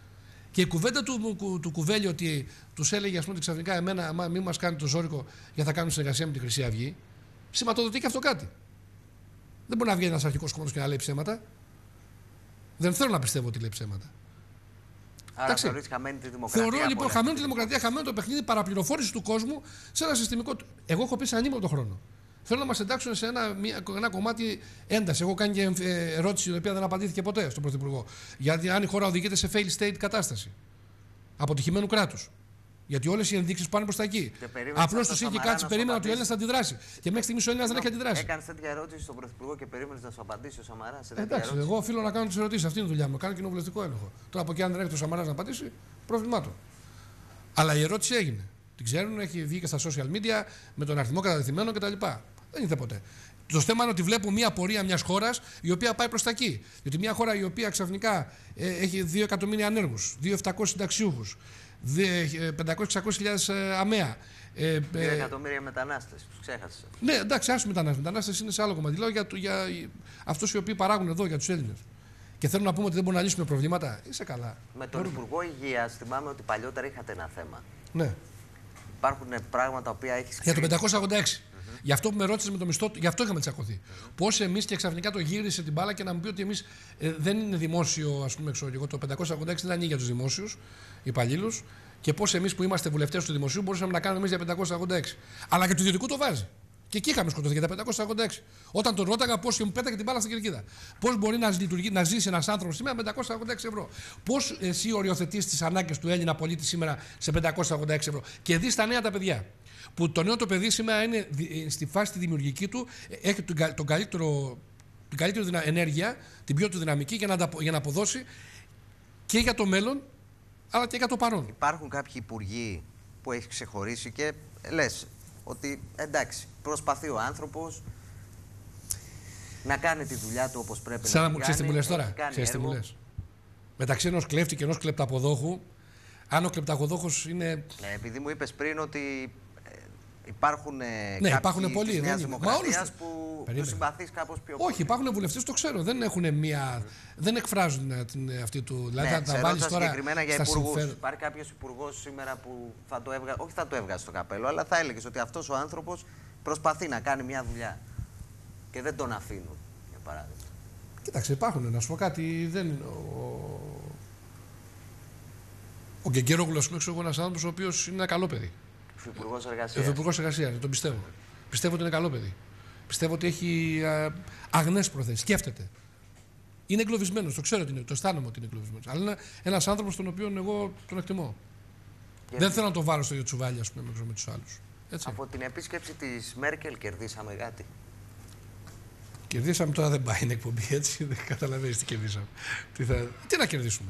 Και η κουβέντα του Κουβέλη ότι τους έλεγε, ας πούμε, ότι ξαφνικά εμένα, μην μας κάνει το ζόρικο για θα κάνουμε συνεργασία με τη Χρυσή Αυγή, σηματοδοτεί και αυτό κάτι. Δεν μπορεί να βγει ένας αρχικός κόμματος και να λέει ψέματα. Δεν θέλω να πιστεύω ότι λέει ψέματα. Άρα θεωρείς χαμένη τη δημοκρατία. Θεωρώ λοιπόν χαμένη τη δημοκρατία, χαμένο το παιχνίδι παραπληροφόρηση του κόσμου σε ένα συστημικό. Εγώ έχω πει σε ανήμοτο χρόνο. Θέλω να μας εντάξουν σε ένα κομμάτι ένταση. Έχω κάνει και ερώτηση η οποία δεν απαντήθηκε ποτέ στον Πρωθυπουργό. Γιατί αν η χώρα οδηγείται σε fail state κατάσταση αποτυχημένου κράτους. Γιατί όλες οι ενδείξεις πάνε προς τα εκεί. Απλώς τους είχε κάτσει, περίμενα ότι ο Έλληνας θα αντιδράσει. Και μέχρι στιγμής ο Έλληνας δεν έχει αντιδράσει. Έκανες τέτοια ερώτηση στον Πρωθυπουργό και περίμενες να σου απαντήσει ο Σαμαράς. Εντάξει, εγώ οφείλω να κάνω τις ερωτήσεις. Αυτή είναι η δουλειά μου. Κάνω κοινοβουλευτικό έλεγχο. Τώρα από εκεί αν δεν έχει ο Σαμαράς να απαντήσει, πρόβλημά του. Αλλά η ερώτηση έγινε. Την ξέρουν, έχει βγει και στα social media με τον αριθμό καταδεθειμένων κτλ. Δεν ήρθε ποτέ. Το θέμα είναι ότι βλέπω μια πορεία μιας χώρας η οποία πάει προς τα εκεί. Γιατί μια χώρα η οποία ξαφνικά έχει 2 εκατομμύρια ανέργους, 2.700 συνταξιούχους, 500-600.000 ΑΜΕΑ. 2 εκατομμύρια μετανάστες, τους ξέχασες. Ναι, εντάξει, άσου μετανάστες. Μετανάστες είναι σε άλλο κομμάτι. Λέω για αυτούς οι οποίοι παράγουν εδώ, για τους Έλληνες. Και θέλουν να πούμε ότι δεν μπορούν να λύσουν προβλήματα. Είσαι καλά. Με τον Υπουργό Υγείας θυμάμαι ότι παλιότερα είχατε ένα θέμα. Ναι. Υπάρχουν πράγματα τα οποία έχει Για το 586. Γι' αυτό που με ρώτησε με το μισθό, γι' αυτό είχαμε τσακωθεί. Πώς εμείς και ξαφνικά το γύρισε την μπάλα και να μου πει ότι εμείς δεν είναι δημόσιο, ας πούμε, ξέρω εγώ, το 586 δεν ανοίγει για τους δημόσιους υπαλλήλους και πώς εμείς που είμαστε βουλευτές του δημοσίου μπορούσαμε να κάνουμε εμείς για 586. Αλλά και του ιδιωτικού το βάζει. Και εκεί είχαμε σκοτωθεί για τα 586. Όταν τον ρώταγα πώς και μου πέταγε την μπάλα στην κερκίδα. Πώς μπορεί να ζήσει ένας άνθρωπος σήμερα με 586 ευρώ. Πώς εσύ οριοθετείς τις ανάγκες του Έλληνα πολίτη σήμερα σε 586 ευρώ. Και δεις τα νέα τα παιδιά. Που το νέο το παιδί σήμερα είναι στη φάση τη δημιουργική του, έχει την καλύτερη ενέργεια, την πιο του δυναμική για να αποδώσει και για το μέλλον αλλά και για το παρόν. Υπάρχουν κάποιοι υπουργοί που έχει ξεχωρίσει και λες ότι εντάξει, προσπαθεί ο άνθρωπος να κάνει τη δουλειά του όπως πρέπει σαν να μου ξέρεις τι μου λες τώρα. Ξέρεις τι μου λες. Μεταξύ ενός κλέφτη και ενός κλεπταποδόχου, αν ο κλεπταποδόχος είναι. Ναι, επειδή μου είπες πριν ότι υπάρχουν υπάρχουν πολλοί. Της Νέας Δημοκρατίας που τους συμπαθείς κάπως πιο πολύ. Όχι, υπάρχουν βουλευτές, το ξέρω. Δεν εκφράζουν αυτή του. Δηλαδή θα τα βάλεις τώρα συγκεκριμένα για υπουργούς. Υπάρχει κάποιος υπουργός σήμερα που θα το έβγαζε, όχι θα το έβγαζε στο καπέλο, αλλά θα έλεγες ότι αυτός ο άνθρωπος προσπαθεί να κάνει μια δουλειά και δεν τον αφήνουν, για παράδειγμα. Κοίταξε, υπάρχουν, να σου πω κάτι. Ο Γκεγκέρογλου, ξέρω εγώ, ένας άνθρωπος ο οποίος είναι ένα καλό παιδί. Υφυπουργός Εργασίας, τον πιστεύω. Πιστεύω ότι είναι καλό παιδί. Πιστεύω ότι έχει αγνές προθέσεις. Σκέφτεται. Είναι εγκλωβισμένος, το ξέρω ότι είναι, το αισθάνομαι ότι είναι εγκλωβισμένος. Αλλά είναι ένας άνθρωπος τον οποίο εγώ τον εκτιμώ. Δεν θέλω να τον βάλω στο ίδιο τσουβάλι, ας πούμε, με τους άλλους. Έτσι. Από την επίσκεψη της Μέρκελ κερδίσαμε κάτι. Κερδίσαμε, τώρα δεν πάει, είναι εκπομπή έτσι. Δεν καταλαβαίνεις τι κερδίσαμε. Τι να κερδίσουμε.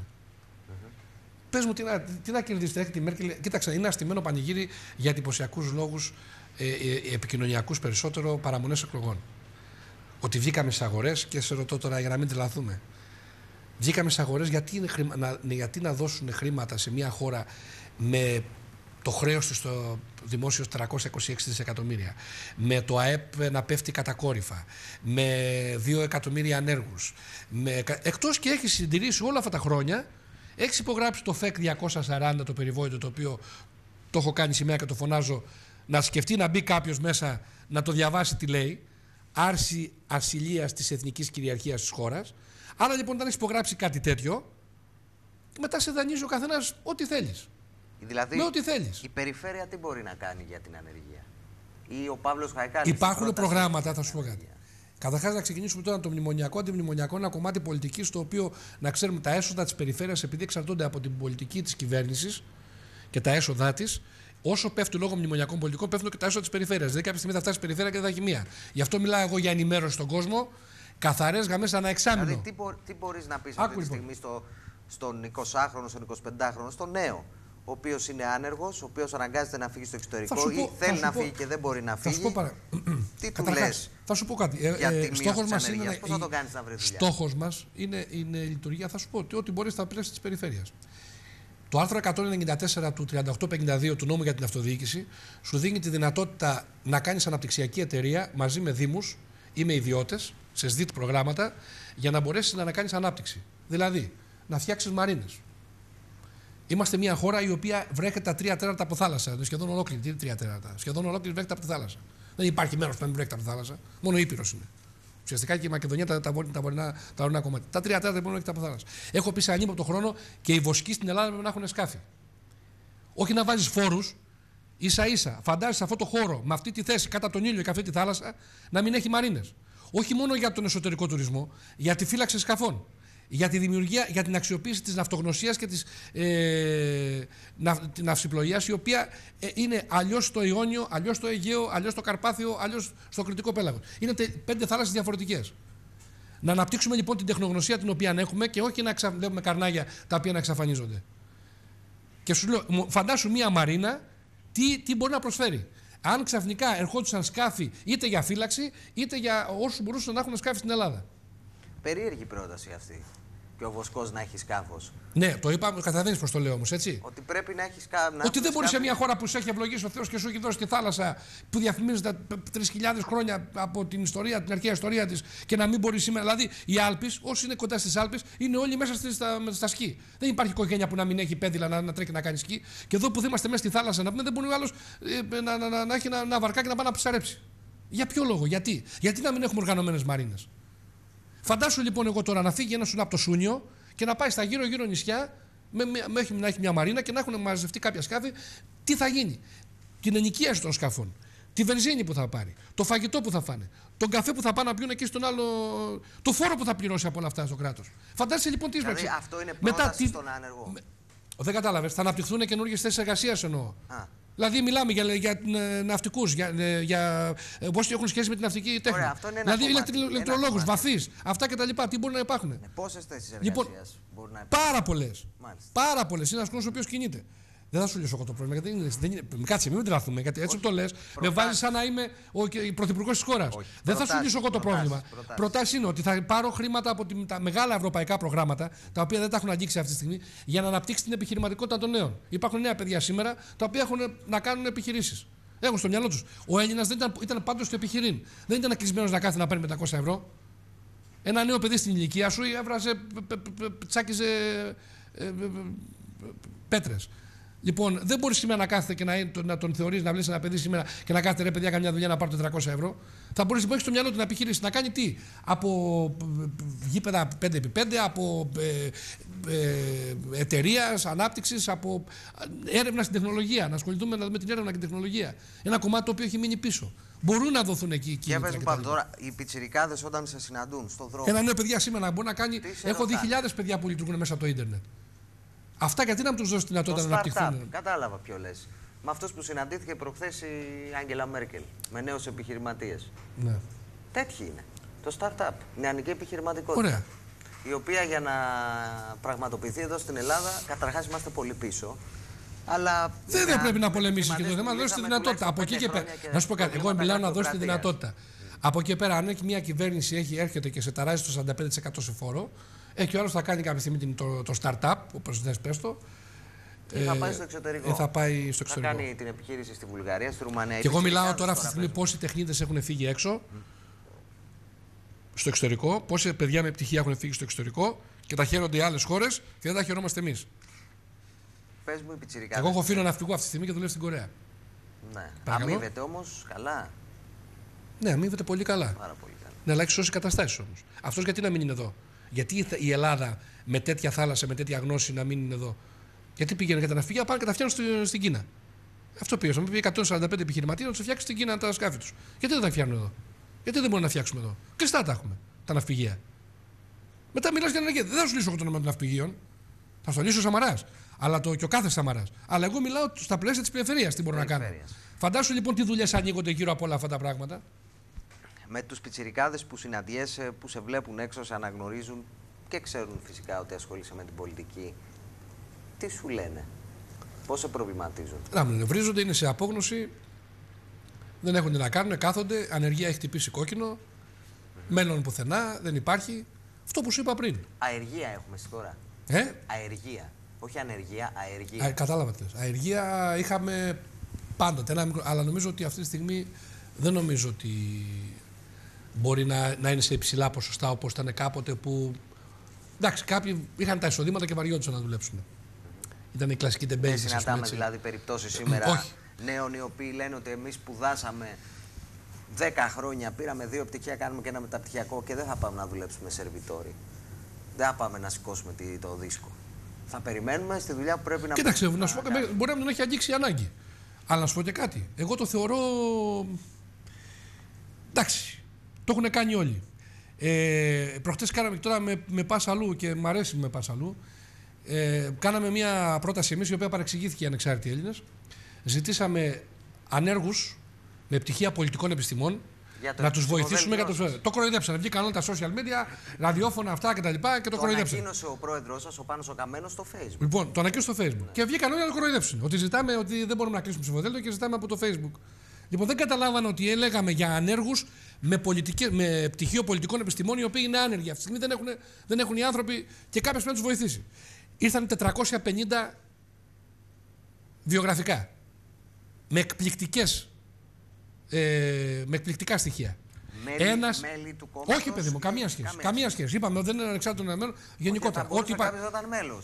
Πες μου, τι να κερδίσετε, έχετε τη Μέρκελ. Κοίταξε, είναι αστημένο πανηγύρι για εντυπωσιακούς λόγους, επικοινωνιακούς περισσότερο, παραμονές εκλογών. Ότι βγήκαμε στις αγορές και σε ρωτώ τώρα για να μην τρελαθούμε. Βγήκαμε στις αγορές γιατί να δώσουν χρήματα σε μια χώρα με το χρέος του στο δημόσιο 326 δισεκατομμύρια, με το ΑΕΠ να πέφτει κατακόρυφα, με 2 εκατομμύρια ανέργους, εκτός και έχει συντηρήσει όλα αυτά τα χρόνια. Έχεις υπογράψει το ΦΕΚ 240, το περιβόητο, το οποίο το έχω κάνει σήμερα και το φωνάζω, να σκεφτεί να μπει κάποιος μέσα να το διαβάσει τι λέει. Άρση ασυλίας της εθνικής κυριαρχίας της χώρας. Άρα λοιπόν, όταν έχεις υπογράψει κάτι τέτοιο, μετά σε δανείζει ο καθένας ό,τι θέλεις. Δηλαδή, με ό,τι θέλεις. Η περιφέρεια τι μπορεί να κάνει για την ανεργία? Ή ο Παύλος Χαϊκάλης? Υπάρχουν προγράμματα, θα σου πω κάτι. Καταρχάς, να ξεκινήσουμε τώρα το μνημονιακό. Αντιμνημονιακό είναι ένα κομμάτι πολιτικής, το οποίο να ξέρουμε τα έσοδα της περιφέρειας, επειδή εξαρτώνται από την πολιτική της κυβέρνησης και τα έσοδά της. Όσο πέφτουν λόγω μνημονιακών πολιτικών, πέφτουν και τα έσοδα της περιφέρειας. Δηλαδή, κάποια στιγμή θα φτάσει η περιφέρεια και δεν θα έχει μία. Γι' αυτό μιλάω εγώ για ενημέρωση στον κόσμο, καθαρές γραμμές ανά εξάμηνο. Δηλαδή, τι μπορείς να πεις αυτή τη στιγμή στον 20χρονο, στον 25χρονο, στον νέο, ο οποίος είναι άνεργος, ο οποίος αναγκάζεται να φύγει στο εξωτερικό ή θέλει να φύγει και δεν μπορεί να φύγει? Τι του λες? Θα σου πω κάτι. Στόχος μας είναι. Πώς θα τον κάνεις να βρει δουλειά? Στόχος μας είναι η λειτουργία, θα σου πω, ότι ό,τι μπορεί στα πλαίσια της περιφέρειας. Το άρθρο 194 του 3852 του νόμου για την αυτοδιοίκηση σου δίνει τη δυνατότητα να κάνεις αναπτυξιακή εταιρεία μαζί με δήμους ή με ιδιώτες σε ΣΔΙΤ προγράμματα για να μπορέσεις να κάνεις ανάπτυξη. Δηλαδή, να φτιάξεις μαρίνες, Είμαστε μια χώρα η οποία βρέχεται τα 3/4 από θάλασσα. Σχεδόν ολόκληρη. Τι 3/4. Σχεδόν ολόκληρη βρέχεται από τη θάλασσα. Δεν υπάρχει μέρος που να μην βρέχεται από τη θάλασσα. Μόνο η Ήπειρος είναι. Ουσιαστικά και η Μακεδονία τα ορεινά κομμάτια. Τα 3/4 δεν μπορούν να έχετε από θάλασσα. Έχω πει σε ανήμοπτο χρόνο και οι βοσκοί στην Ελλάδα πρέπει να έχουν σκάφη. Όχι να βάζεις φόρους, ίσα-ίσα. Φαντάζεσαι αυτό το χώρο, με αυτή τη θέση, κάτω τον ήλιο και αυτή τη θάλασσα, να μην έχει μαρίνες. Όχι μόνο για τον εσωτερικό τουρισμό, για τη φύλαξη σκαφών. Για τη δημιουργία, για την αξιοποίηση της ναυτογνωσίας και της ναυσιπλοείας, η οποία είναι αλλιώς στο Ιόνιο, αλλιώς στο Αιγαίο, αλλιώς στο Καρπάθιο, αλλιώς στο Κρητικό Πέλαγος. Είναι 5 θάλασσες διαφορετικές. Να αναπτύξουμε λοιπόν την τεχνογνωσία την οποία έχουμε και όχι να βλέπουμε καρνάγια τα οποία να εξαφανίζονται. Και σου λέω, φαντάσου μία μαρίνα τι μπορεί να προσφέρει. Αν ξαφνικά ερχόντουσαν σκάφη είτε για φύλαξη είτε για όσους μπορούσαν να έχουν σκάφη στην Ελλάδα. Περίεργη πρόταση αυτή. Και ο Βοσκός να έχει σκάφος. Ναι, το είπαμε, καταλαβαίνεις πώς το λέω όμως, έτσι. Ότι πρέπει να έχει σκάφος. Ότι δεν μπορεί σε μια χώρα που σε έχει ευλογήσει ο Θεός και σου έχει δώσει τη θάλασσα που διαφημίζεται 3.000 χρόνια από την ιστορία, την αρχαία ιστορία της και να μην μπορεί σήμερα. Δηλαδή, οι Άλπεις, όσοι είναι κοντά στις Άλπεις, είναι όλοι μέσα στα σκι. Δεν υπάρχει οικογένεια που να μην έχει πέδιλα να τρέχει να κάνει σκι. Και εδώ που είμαστε μέσα στη θάλασσα να πούμε, δεν μπορεί ο άλλος να έχει ένα βαρκάκι να πάει να ψαρέψει. Για ποιο λόγο, γιατί να μην έχουμε οργανωμένες μαρίνες. Φαντάσου λοιπόν εγώ τώρα να φύγει ένας από το Σούνιο και να πάει στα γύρω-γύρω νησιά να έχει μια μαρίνα και να έχουν μαζευτεί κάποια σκάφη. Τι θα γίνει? Την ενοικίαση των σκαφών, τη βενζίνη που θα πάρει, το φαγητό που θα φάνε, τον καφέ που θα πάνε να πιούν εκεί στον άλλο, το φόρο που θα πληρώσει από όλα αυτά στο κράτος. Φαντάσου λοιπόν τι δηλαδή, αυτό είναι πρόταση στον άνεργο. Δεν κατάλαβες. Θα αναπτυχθούν καινούργιες θέσεις εργασίας εννοώ. Δηλαδή, μιλάμε για ναυτικούς, για όσοι έχουν σχέση με την ναυτική τέχνη. Ωραία, αυτό είναι δηλαδή, ηλεκτρολόγους, βαθείς, αυτά κτλ. Τι μπορεί να υπάρχουν. Πόσες θέσεις εργασίας μπορούν να υπάρχουν? Πάρα πολλές. Πάρα πολλές. Είναι ένας κόσμος ο οποίος κινείται. Δεν θα σου λύσω εγώ το πρόβλημα. Γιατί δεν είναι. Κάτσε, μην τραθούμε. Γιατί έτσι που το λες, με βάζεις σαν να είμαι ο πρωθυπουργός της χώρας. Δεν θα σου λύσω εγώ το πρόβλημα. Προτάσεις είναι ότι θα πάρω χρήματα από τα μεγάλα ευρωπαϊκά προγράμματα, τα οποία δεν τα έχουν αγγίξει αυτή τη στιγμή, για να αναπτύξει την επιχειρηματικότητα των νέων. Υπάρχουν νέα παιδιά σήμερα, τα οποία έχουν να κάνουν επιχειρήσεις. Έχουν στο μυαλό τους. Ο Έλληνας ήταν πάντως στο επιχειρήν. Δεν ήταν κλεισμένος να κάθεται να παίρνει 500 ευρώ. Ένα νέο παιδί στην ηλικία σου τσάκιζε πέτρες. Λοιπόν, δεν μπορεί σήμερα να κάθεται και να τον θεωρείς, να βλέπει ένα παιδί σήμερα και να κάθεται ρε παιδιά, καμιά δουλειά να πάρει 400 ευρώ. Θα μπορεί να έχει στο μυαλό του να επιχειρήσει να κάνει τι? Από γήπεδα 5x5, από εταιρείας ανάπτυξης, από έρευνα στην τεχνολογία. Να ασχοληθούμε με την έρευνα και την τεχνολογία. Ένα κομμάτι το οποίο έχει μείνει πίσω. Μπορούν να δοθούν εκεί κίνητρα. Για πες μου τώρα, οι πιτσιρικάδες όταν σε συναντούν στον δρόμο. Ένα νέο παιδιά σήμερα μπορεί να κάνει. Έχω δει χιλιάδες παιδιά που λειτουργούν μέσα από το ίντερνετ. Αυτά γιατί να μου τους δώσει τη δυνατότητα να αναπτυχθούν? Κατάλαβα ποιο λες. Με αυτός που συναντήθηκε προχθές η Άγγελα Μέρκελ, με νέους επιχειρηματίες. Ναι. Τέτοιοι είναι. Το startup, νεανική επιχειρηματικότητα. Ωραία. Η οποία για να πραγματοποιηθεί εδώ στην Ελλάδα, καταρχάς είμαστε πολύ πίσω. Αλλά δεν πρέπει να πολεμήσει και το θέμα, να δώσει τη δυνατότητα. Από εκεί και πέρα. Να σου πω κάτι. Εγώ μιλάω να δώσει τη δυνατότητα. Από εκεί και πέρα, αν έχει μια κυβέρνηση έρχεται και σε ταράζει το 45% σε φόρο, και ο άλλος θα κάνει κάποια στιγμή το startup, όπως δεν πες το. Θα πάει στο εξωτερικό. Θα πάει στο εξωτερικό. Θα κάνει την επιχείρηση στη Βουλγαρία, στη Ρουμανία. Και εγώ μιλάω τώρα αυτή τη στιγμή πόσοι τεχνίτες έχουν φύγει έξω, στο εξωτερικό, πόσοι παιδιά με πτυχία έχουν φύγει στο εξωτερικό και τα χαίρονται οι άλλες χώρες και δεν τα χαιρόμαστε εμείς. Πες μου, οι πιτσιρικάδες. Εγώ έχω φίλο ναυτικού αυτή τη στιγμή και δουλεύει στην Κορέα. Ναι. Αμείβεται όμως καλά. Ναι, αμείβεται πολύ καλά. Πάρα πολύ καλά. Ναι, αλλά έχει σώσει καταστάσεις όμως. Αυτός γιατί να μην είναι εδώ? Γιατί η Ελλάδα με τέτοια θάλασσα, με τέτοια γνώση να μην είναι εδώ? Γιατί πήγαινε για τα ναυπηγεία, πάνε και τα φτιάχνουν στην Κίνα. Αυτό πήγε. Πήγε 145 επιχειρηματίες να του φτιάξει στην Κίνα τα σκάφη του. Γιατί δεν τα φτιάχνουν εδώ? Γιατί δεν μπορούμε να φτιάξουμε εδώ? Κλειστά τα έχουμε τα ναυπηγεία. Μετά μιλάς για ενέργεια. Δεν θα σου λύσω εγώ το όνομα των ναυπηγείων. Θα σου λύσω ο Σαμαράς. Αλλά και ο κάθε Σαμαράς. Αλλά εγώ μιλάω στα πλαίσια της περιφερειάς τι μπορώ να κάνω. Φαντάσου λοιπόν τι δουλειές ανοίγονται γύρω από όλα αυτά τα πράγματα. Με τους πιτσιρικάδες που συναντιέσαι, που σε βλέπουν έξω, σε αναγνωρίζουν και ξέρουν φυσικά ότι ασχολείσαι με την πολιτική, τι σου λένε, πώς σε προβληματίζουν? Να μην βρίζονται, είναι σε απόγνωση, δεν έχουν τι να κάνουν, κάθονται, ανεργία έχει χτυπήσει κόκκινο, μέλλον πουθενά, δεν υπάρχει. Αυτό που σου είπα πριν. Αεργία έχουμε στη χώρα. Αεργία. Όχι ανεργία, αεργία. Κατάλαβα τι λες. Αεργία είχαμε πάντοτε, αλλά νομίζω ότι αυτή τη στιγμή δεν νομίζω ότι μπορεί να είναι σε υψηλά ποσοστά όπως ήταν κάποτε που. Εντάξει, κάποιοι είχαν τα εισοδήματα και βαριόντουσαν να δουλέψουν. Ήταν η κλασική debate. Δεν συναντάμε δηλαδή περιπτώσεις σήμερα Όχι. νέων οι οποίοι λένε ότι εμείς σπουδάσαμε 10 χρόνια, πήραμε 2 πτυχία, κάνουμε και ένα μεταπτυχιακό και δεν θα πάμε να δουλέψουμε σερβιτόροι. Δεν θα πάμε να σηκώσουμε το δίσκο. Θα περιμένουμε στη δουλειά που πρέπει να κάνουμε. Κοίταξε, να σου πω, μπορεί να μην έχει αγγίξει η ανάγκη. Αλλά να σου πω και κάτι. Εγώ το θεωρώ. Εντάξει. Το έχουν κάνει όλοι. Προχτές κάναμε τώρα με πας αλλού και μου αρέσει με πας αλλού. Κάναμε μια πρόταση εμείς η οποία παρεξηγήθηκε οι ανεξάρτητοι Έλληνες. Ζητήσαμε ανέργους με πτυχία πολιτικών επιστημών να τους βοηθήσουμε για το κοροϊδέψανε. Βγήκαν όλα τα social media, ραδιόφωνα αυτά κτλ. Και το κοροϊδέψανε. Το ανακοίνωσε ο πρόεδρος σας, ο Πάνος ο Καμένος, στο Facebook. Λοιπόν, το ανακοίνωσε στο Facebook. Και βγήκαν όλοι να το κοροϊδέψουν. Ότι ζητάμε ότι δεν μπορούμε να κλείσουμε ψηφοδέλτιο και ζητάμε από το Facebook. Λοιπόν, δεν καταλάβανε ότι έλεγαμε για ανέργους με πτυχίο πολιτικών επιστημών οι οποίοι είναι άνεργοι. Αυτή τη στιγμή δεν έχουν οι άνθρωποι και κάποιος πρέπει να τους βοηθήσει. Ήρθαν 450 βιογραφικά με εκπληκτικά στοιχεία. Μέλη του κόμματος. Όχι, παιδί μου, καμία σχέση. Καμία σχέση. Είπαμε ότι δεν είναι ανεξάρτητο μέλο. Γενικότερα. Κάποιος ήταν μέλος.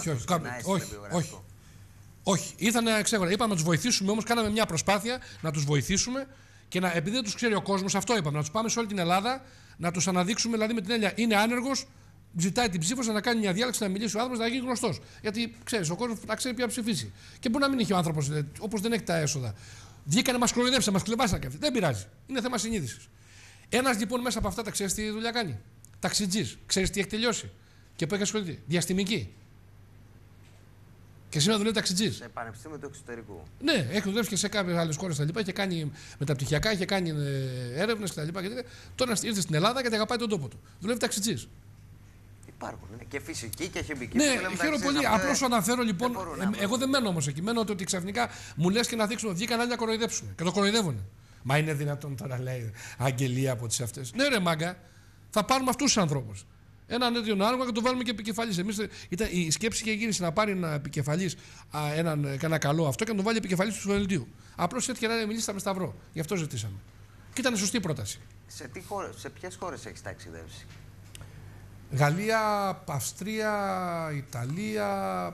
Όχι. Ήρθαν εξέγορα. Είπαμε να τους βοηθήσουμε, όμως κάναμε μια προσπάθεια να τους βοηθήσουμε και επειδή δεν τους ξέρει ο κόσμος, αυτό είπαμε. Να τους πάμε σε όλη την Ελλάδα, να τους αναδείξουμε δηλαδή με την έννοια είναι άνεργος, ζητάει την ψήφο, να κάνει μια διάλεξη, να μιλήσει ο άνθρωπος, να γίνει γνωστός. Γιατί ξέρεις, ο κόσμος να ξέρει ποια ψηφίσει. Και μπορεί να μην έχει ο άνθρωπος, όπως δεν έχει τα έσοδα. Βγήκανε, μας κοροϊδέψαν, μας κλεβάσαν και αυτοί. Δεν πειράζει. Είναι θέμα συνείδησης. Ένας λοιπόν μέσα από αυτά τα ξέρεις τι δουλειά κάνει. Ταξιτζής. Ξέρεις τι έχει τελειώσει. Και που έχει ασχοληθεί. Διαστημική. Και σήμερα δουλεύει ταξιτζής. Σε πανεπιστήμιο του εξωτερικού. Ναι, έχει δουλέψει και σε κάποιες άλλες χώρες τα λοιπά. Είχε κάνει μεταπτυχιακά, είχε κάνει έρευνες κτλ. Τώρα ήρθε στην Ελλάδα και αγαπάει τον τόπο του. Δουλεύει ταξιτζής. Υπάρχουν. Ναι. Και φυσική και χημική. Ναι, χαίρομαι πολύ. Απλώς σου αναφέρω λοιπόν. Εγώ δεν μένω όμως εκεί. Μένω ότι ξαφνικά μου λες και να δείξουμε. Βγήκαν άλλοι να κοροϊδέψουν. Και το κοροϊδεύουν. Μα είναι δυνατόν τώρα, λέει, αγγελία από τις αυτές. Ναι, ρε μάγκα, θα πάρουμε αυτούς τους ανθρώπους. Έναν τέτοιο άργο και το βάλουμε και επικεφαλής. Η σκέψη είχε γίνει να πάρει ένα επικεφαλής, ένα καλό αυτό και να το βάλει επικεφαλής του ψηφοδελτίου. Απλώς έτυχε να μιλήσει με Σταυρό. Γι' αυτό ζητήσαμε. Και ήταν σωστή πρόταση. Σε ποιες χώρες έχεις ταξιδέψει? Γαλλία, Αυστρία, Ιταλία.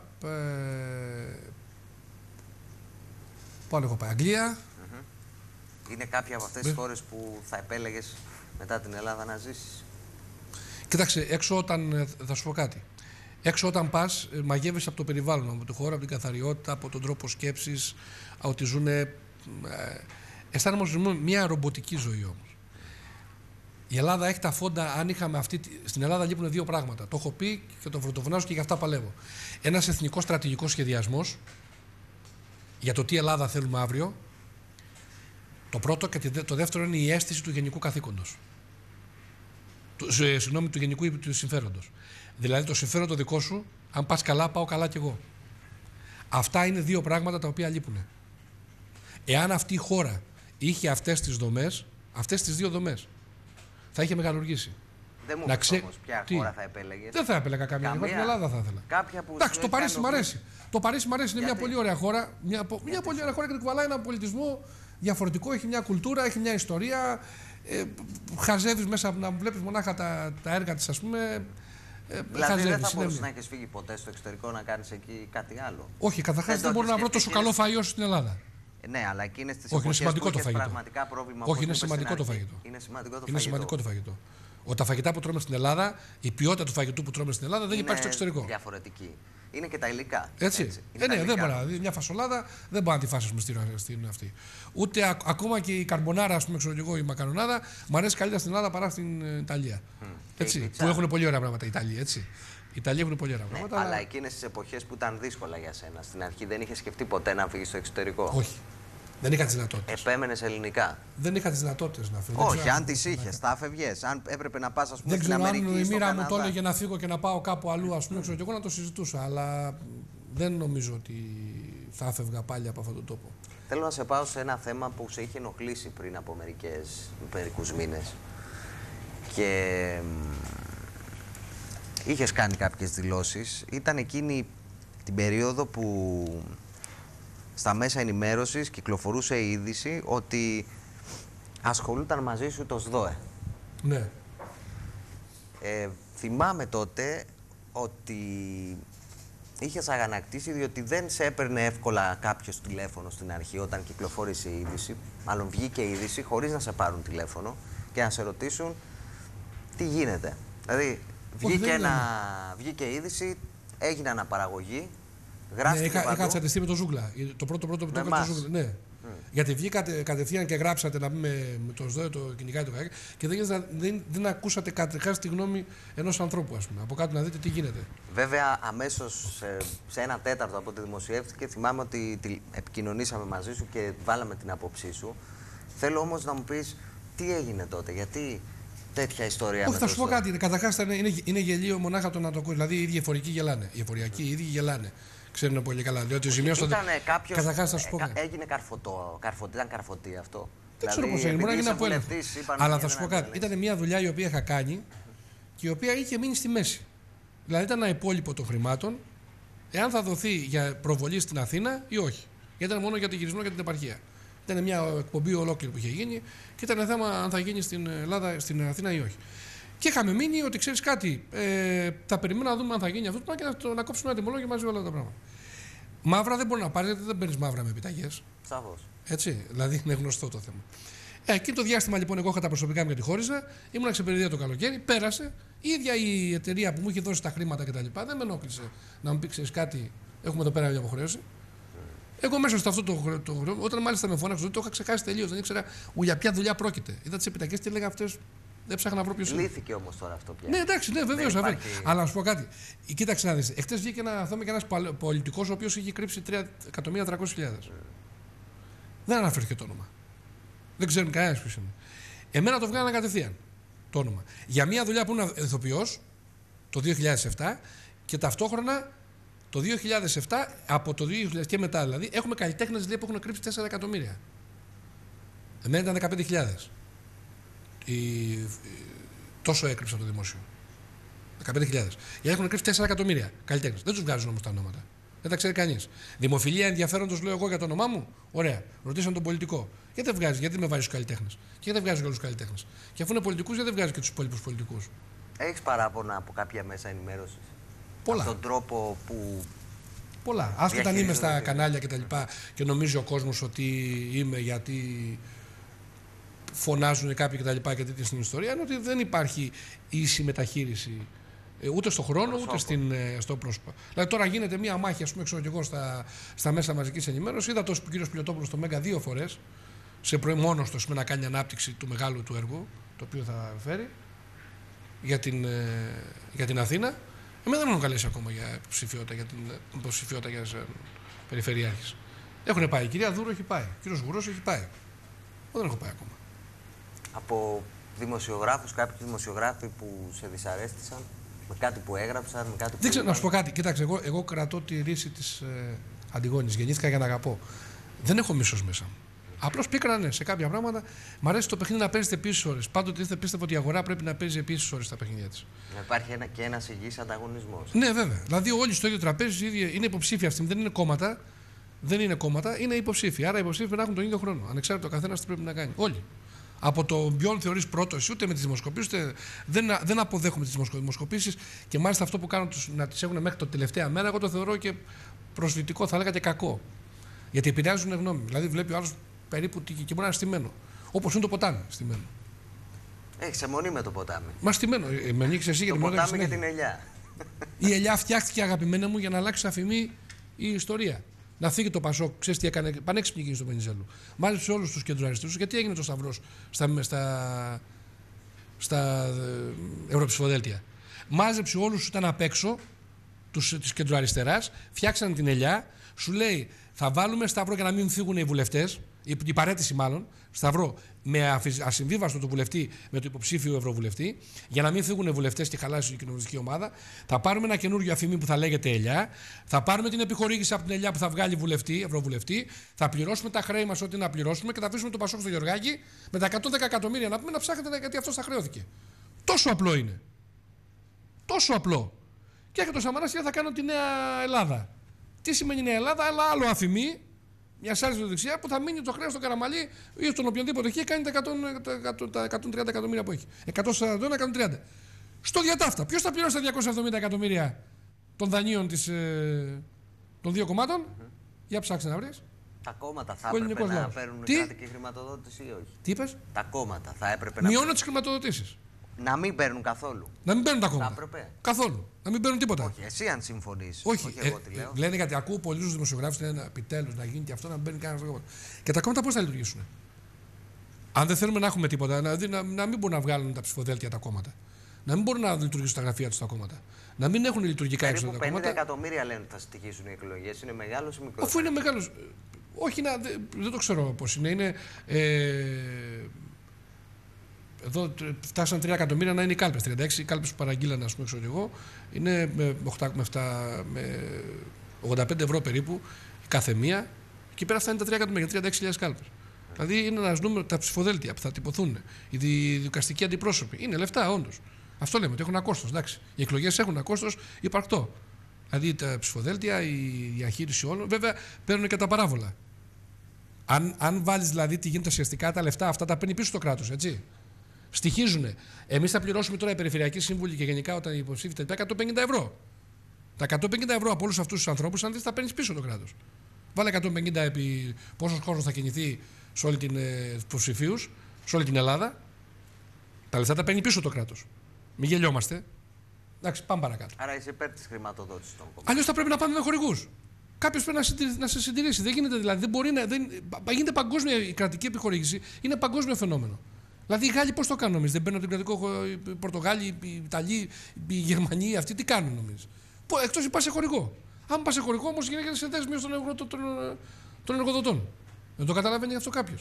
Πού άλλο έχω πάει? Αγγλία. Είναι κάποια από αυτές τις χώρες που θα επέλεγες μετά την Ελλάδα να ζήσεις? Κοίταξε, έξω όταν. Θα σου πω κάτι. Έξω όταν πας, μαγεύεις από το περιβάλλον, από τη χώρα, από την καθαριότητα, από τον τρόπο σκέψης, ότι ζουνε. Αισθάνομαι μια ρομποτική ζωή όμως. Η Ελλάδα έχει τα φόντα, αν είχαμε αυτή. Στην Ελλάδα λείπουν δύο πράγματα. Το έχω πει και το πρωτοφωνάζω και γι' αυτά παλεύω. Ένας εθνικός στρατηγικός σχεδιασμός για το τι Ελλάδα θέλουμε αύριο. Το πρώτο και το δεύτερο είναι η αίσθηση του γενικού καθήκοντος. Συγγνώμη, του γενικού του συμφέροντος. Δηλαδή το συμφέρον το δικό σου, αν πας καλά, πάω καλά κι εγώ. Αυτά είναι δύο πράγματα τα οποία λείπουν. Εάν αυτή η χώρα είχε αυτές τις δομές, αυτές τις δύο δομές, θα είχε μεγαλουργήσει. Δεν μου πεις όμως ποια χώρα θα επέλεγες? Δεν θα επέλεγα καμία. Εγώ την Ελλάδα θα ήθελα. Κάποια που εντάξει, το Παρίσι μου αρέσει. Το Παρίσι μου αρέσει, είναι μια πολύ ωραία χώρα. Μια πολύ ωραία χώρα και κουβαλάει έναν πολιτισμό διαφορετικό, έχει μια κουλτούρα, έχει μια ιστορία. Χαζεύεις μέσα να βλέπεις μονάχα τα έργα της, ας πούμε. Δηλαδή δεν θα μπορούσες να έχεις φύγει ποτέ στο εξωτερικό να κάνεις εκεί κάτι άλλο? Όχι, καταρχάς δεν μπορώ να βρω τόσο καλό φαΐ όσο στην Ελλάδα. Ναι, αλλά εκείνες τις εποχές που έχεις πραγματικά πρόβλημα. Όχι, είναι σημαντικό το φαγητό. Είναι σημαντικό το φαγητό. Τα φαγητά που τρώμε στην Ελλάδα, η ποιότητα του φαγητού που τρώμε στην Ελλάδα δεν υπάρχει στο εξωτερικό. Είναι διαφορετική. Είναι και τα υλικά. Έτσι. Ναι, δεν μπορεί. Μια φασολάδα δεν μπορεί να τη φάσει στην αυτή. Ούτε ακόμα και η καρμπονάρα, ας πούμε, ξέρω εγώ, η μακαρονάδα, μου αρέσει καλύτερα στην Ελλάδα παρά στην Ιταλία. Έτσι, που έχουν πολύ ωραία πράγματα οι Ιταλοί. Έτσι. Οι Ιταλοί έχουν πολύ ωραία πράγματα. Αλλά εκείνες τις εποχές που ήταν δύσκολα για σένα, στην αρχή δεν είχε σκεφτεί ποτέ να φύγει στο εξωτερικό? Όχι. Δεν είχα τις δυνατότητες. Επέμενες ελληνικά? Δεν είχα τις δυνατότητες να φύγω. Όχι, αν τις είχες, θα φεύγες. Αν έπρεπε να πας, ας πούμε, δεν στην Αμερική. Αν η μοίρα μου το έλεγε να φύγω και να πάω κάπου αλλού, ας πούμε, ξέρω και εγώ να το συζητούσα. Αλλά δεν νομίζω ότι θα έφευγα πάλι από αυτόν τον τόπο. Θέλω να σε πάω σε ένα θέμα που σε είχε ενοχλήσει πριν από μερικούς μήνες. Και είχες κάνει κάποιες δηλώσεις. Ήταν εκείνη την περίοδο που στα μέσα ενημέρωσης κυκλοφορούσε η είδηση ότι ασχολούταν μαζί σου το ΣΔΟΕ. Ναι. Θυμάμαι τότε ότι είχες αγανακτήσει διότι δεν σε έπαιρνε εύκολα κάποιος τηλέφωνο στην αρχή όταν κυκλοφόρησε η είδηση. Μάλλον βγήκε η είδηση χωρίς να σε πάρουν τηλέφωνο και να σε ρωτήσουν τι γίνεται. Δηλαδή, βγήκε η είδηση, έγινε αναπαραγωγή, γράφτηκε παντού. Είχα τσατιστεί με το Ζούγκλα. Το πρώτο που το έκανα το Ζούγκλα. Ναι. Γιατί βγήκατε κατευθείαν και γράψατε να πούμε με το ΣΔΟΕ, το κυνηγάει το χάκι και δεν ακούσατε καταρχάς τη γνώμη ενός ανθρώπου, ας πούμε. Από κάτω να δείτε τι γίνεται. Βέβαια, αμέσως σε 1/4 από ό,τι δημοσιεύτηκε, θυμάμαι ότι επικοινωνήσαμε μαζί σου και βάλαμε την άποψή σου. Θέλω όμως να μου πεις τι έγινε τότε, γιατί τέτοια ιστορία. Όχι, θα σου πω κάτι. Καταρχάς είναι γελίο μονάχα το να το ακούει. Δηλαδή οι ίδιοι εφορικοί γελάνε. Οι εφοριακοί οι ίδιοι γελάνε. Ξέρουν πολύ καλά. Διότι ήταν κάποιος. Καταρχάς θα σου πω. Έγινε ήταν καρφωτή αυτό. Δεν ξέρω πώς έγινε. Μπορεί να γίνει από έλεγχο. Αλλά θα σου πω κάτι. Ήταν μια δουλειά η οποία είχα κάνει και η οποία είχε μείνει στη μέση. Δηλαδή ήταν ένα υπόλοιπο των χρημάτων, εάν θα δοθεί για προβολή στην Αθήνα ή όχι. Γιατί ήταν μόνο για τον γυρισμό και την επαρχία. Ήταν μια εκπομπή ολόκληρη που είχε γίνει και ήταν θέμα αν θα γίνει στην Ελλάδα, στην Αθήνα ή όχι. Και είχαμε μείνει ότι ξέρεις κάτι, θα περιμένω να δούμε αν θα γίνει αυτό και να κόψουμε ένα τιμολόγιο μαζί όλα τα πράγματα. Μαύρα δεν μπορεί να πάρει, γιατί δεν παίρνει μαύρα με επιταγές. Σαφώς. Έτσι, δηλαδή είναι γνωστό το θέμα. Εκείνο το διάστημα λοιπόν, εγώ είχα τα προσωπικά μου γιατί χώριζα, ήμουν ξεπεριδία το καλοκαίρι, πέρασε. Η ίδια η εταιρεία που μου είχε δώσει τα χρήματα κτλ. Δεν με ενόχλησε να μου πει ξέρεις κάτι, έχουμε εδώ πέρα μια αποχρέωση. Εγώ μέσα σε αυτό το χρόνο, όταν μάλιστα με φώναξε, το είχα ξεχάσει τελείως. Δεν ήξερα για ποια δουλειά πρόκειται. Είδα τις επιταγές και έλεγα αυτές. Δεν ψάχνα να βρω ποιος είναι. Λύθηκε όμως τώρα αυτό πια. Ναι, εντάξει, ναι, βεβαίως. Υπάρχει... Αλλά να σου πω κάτι. Κοίταξε να δεις. Εχθές βγήκε ένας πολιτικός ο οποίος είχε κρύψει 3.300.000. Δεν αναφέρθηκε το όνομα. Δεν ξέρουν κανένας ποιος είναι. Εμένα το βγάλανε κατευθείαν το όνομα. Για μια δουλειά που είναι ηθοποιός το 2007 και ταυτόχρονα το 2007, από το 2000 και μετά δηλαδή, έχουμε καλλιτέχνες που έχουν κρύψει 4 εκατομμύρια. Εμένα ήταν 15.000. Τόσο έκρυψα το δημόσιο. 15.000. Γιατί έχουν κρύψει 4 εκατομμύρια καλλιτέχνες. Δεν τους βγάζουν όμως τα ονόματα. Δεν τα ξέρει κανείς. Δημοφιλία ενδιαφέροντος λέω εγώ για το όνομά μου. Ωραία. Ρωτήσαν τον πολιτικό. Γιατί δεν βγάζει, γιατί με βάζει τους καλλιτέχνες. Και γιατί δεν βγάζει όλους τους καλλιτέχνες. Και αφού είναι πολιτικούς, γιατί δεν βγάζει και τους υπόλοιπους πολιτικούς. Έχεις παράπονα από κάποια μέσα ενημέρωσης. Πολλά. Από τον τρόπο που. Πολλά. Άσχετα αν είμαι στα κανάλια κτλ. Και νομίζει ο κόσμος ότι είμαι γιατί φωνάζουν κάποιοι κτλ. Και τέτοια στην ιστορία, είναι ότι δεν υπάρχει ίση μεταχείριση ούτε στον χρόνο ούτε στο πρόσωπο. Δηλαδή τώρα γίνεται μία μάχη, ας πούμε, ξέρω και εγώ στα μέσα μαζικής ενημέρωσης. Είδα τόσο που ο κ. Πιλωτόπουλος στο Μέγκα 2 φορές, μόνος του να κάνει ανάπτυξη του μεγάλου του έργου, το οποίο θα φέρει για την Αθήνα. Εμένα δεν με έχουν καλέσει ακόμα για υποψηφιότητα για περιφερειάρχης. Έχουν πάει. Η κυρία Δούρο έχει πάει. Ο κύριος Γουρός έχει πάει. Εγώ δεν έχω πάει ακόμα. Από δημοσιογράφους, κάποιοι δημοσιογράφοι που σε δυσαρέστησαν, με κάτι που έγραψαν, με κάτι που. Δεν ξέρω, να σου πω κάτι. Κοίταξε, εγώ κρατώ τη ρίση της Αντιγόνης. Γεννήθηκα για να αγαπώ. Δεν έχω μίσος μέσα μου. Απλώς πίκρανε σε κάποια πράγματα. Μ' αρέσει το παιχνίδι να παίζετε επίσης ώρες. Πάντοτε πίστευα ότι η αγορά πρέπει να παίζει επίσης ώρες στα παιχνίδια της. Να υπάρχει και ένας υγιής ανταγωνισμός. Ναι, βέβαια. Δηλαδή, όλοι στο ίδιο τραπέζι είναι υποψήφια αυτή. Δεν είναι κόμματα. Δεν είναι κόμματα, είναι υποψήφοι. Άρα οι υποψήφοι να έχουν τον ίδιο χρόνο. Ανεξάρτητα ο καθένας τι πρέπει να κάνει. Όλοι. Από το ποιον θεωρείς πρώτος, ούτε με τις δημοσκοπήσεις, ούτε δεν αποδέχομαι τις δημοσκοπήσεις και μάλιστα αυτό που κάνουν να τις έχουν μέχρι την τελευταία μέρα, εγώ το θεωρώ και προσβλητικό, θα έλεγα και κακό. Γιατί επηρεάζουν γνώμη. Δηλαδή, βλέπει ο άλλος περίπου και μπορεί να είναι στημένο. Όπως είναι το ποτάμι στημένο. Έχεις αιμονή με το ποτάμι. Μα στημένο. Με ανοίξει εσύ γιατί το ποτάμι και την ελιά. Η ελιά φτιάχτηκε, αγαπημένα μου, για να αλλάξει αφημί η ιστορία. Να φύγει το Πασόκ, ξέρεις τι έκανε, πανέξυπνη εκείνη στο Βενιζέλου. Μάλιστα όλους τους κεντροαριστερούς, γιατί έγινε το σταυρός στα ευρωψηφοδέλτια. Μάζεψε όλους που ήταν απ' έξω της κεντροαριστεράς, φτιάξαν την ελιά, σου λέει θα βάλουμε σταυρό για να μην φύγουν οι βουλευτές, η παρέτηση μάλλον, σταυρό με ασυμβίβαστο του βουλευτή με το υποψήφιο ευρωβουλευτή, για να μην φύγουν οι βουλευτές και χαλάσει η κοινοβουλευτική ομάδα. Θα πάρουμε ένα καινούριο αφημί που θα λέγεται ελιά, θα πάρουμε την επιχορήγηση από την ελιά που θα βγάλει ευρωβουλευτή, θα πληρώσουμε τα χρέη μας ό,τι να πληρώσουμε και θα αφήσουμε το Πασόκ στο Γεωργάκη με τα 110 εκατομμύρια να πούμε να ψάχνετε γιατί αυτό θα χρεώθηκε. Τόσο απλό είναι. Τόσο απλό. Και έρχεται ο Σαμαράς και θα κάνω τη Νέα Ελλάδα. Τι σημαίνει Νέα Ελλάδα, αλλά άλλο αφημί. Μια άλλη δεξιά που θα μείνει το χρέος στο Καραμαλή ή στον οποιονδήποτε έχει κάνει τα 130 εκατομμύρια που έχει. 141-130. Στο διατάφτα. Ποιος θα πληρώσει τα 270 εκατομμύρια των δανείων των δύο κομμάτων. Για ψάξε να βρεις. Τα κόμματα θα έπρεπε να παίρνουν κρατική χρηματοδότηση ή όχι? Τι είπες? Τα κόμματα θα έπρεπε να. Μειώνω τις χρηματοδοτήσεις. Να μην παίρνουν καθόλου. Να μην παίρνουν τα κόμματα. Θα έπρεπε. Καθόλου. Να μην παίρνουν τίποτα. Όχι, εσύ αν συμφωνείς. Όχι, εγώ τι λέω. λένε γιατί ακούω πολλούς δημοσιογράφους λένε επιτέλους να γίνει και αυτό, να μην παίρνει κανένα κόμμα. Και τα κόμματα πώς θα λειτουργήσουν? Αν δεν θέλουμε να έχουμε τίποτα, να μην μπορούν να βγάλουν τα ψηφοδέλτια τα κόμματα. Να μην μπορούν να λειτουργήσουν τα γραφεία τους τα κόμματα. Να μην έχουν λειτουργικά έξοδα τα κόμματα. 50 εκατομμύρια λένε ότι θα στοιχήσουν οι εκλογές. Είναι μεγάλος ή μικρός? Αφού είναι μεγάλος. Όχι, δεν το ξέρω πώς είναι. Εδώ φτάσαν 3 εκατομμύρια να είναι οι κάλπες. 36 κάλπες που παραγγείλαν, ας πούμε, ξέρω εγώ, είναι με 85 ευρώ περίπου κάθε μία. Και πέρα φτάνει τα 3 εκατομμύρια, 36.000 κάλπες. Δηλαδή είναι ένας νούμερο, τα ψηφοδέλτια που θα τυπωθούν, οι δικαστικοί αντιπρόσωποι. Είναι λεφτά, όντως. Αυτό λέμε, ότι έχουν ένα κόστος. Εντάξει. Οι εκλογές έχουν ένα κόστος υπαρκτό. Δηλαδή τα ψηφοδέλτια, η διαχείριση όλων. Βέβαια παίρνουν και τα παράβολα. Αν βάλεις δηλαδή τι γίνεται ουσιαστικά, τα λεφτά αυτά τα παίρνει πίσω το κράτος, έτσι. Στοιχίζουν. Εμείς θα πληρώσουμε τώρα οι περιφερειακοί σύμβουλοι και γενικά όταν οι υποψήφοι τα 150 ευρώ. Τα 150 ευρώ από όλους αυτούς τους ανθρώπους, αν δεις, θα παίρνεις πίσω το κράτος. Βάλε 150 επί πόσος κόσμος θα κινηθεί σε όλη την υποψηφίους, σε όλη την Ελλάδα. Τα λεφτά τα παίρνει πίσω το κράτος. Μην γελιόμαστε. Εντάξει, πάμε παρακάτω. Άρα είσαι υπέρ της χρηματοδότησης των κομμάτων. Αλλιώς θα πρέπει να πάμε με χορηγούς. Κάποιος πρέπει να σε συντηρήσει. Δεν γίνεται δηλαδή. Δεν μπορεί να. Γίνεται παγκόσμια η κρατική επιχορήγηση. Είναι παγκόσμιο φαινόμενο. Δηλαδή οι Γάλλοι πώς το κάνουν νομίζεις? Δεν παίρνουν την κρατικό. Οι Πορτογάλοι, οι Ιταλοί, οι Γερμανοί, αυτοί τι κάνουν νομίζεις? Εκτός πας σε χορηγό. Αν πας σε χορηγό όμως γίνεται σε δέσμευση των εργοδοτών. Δεν το καταλαβαίνει αυτό κάποιος.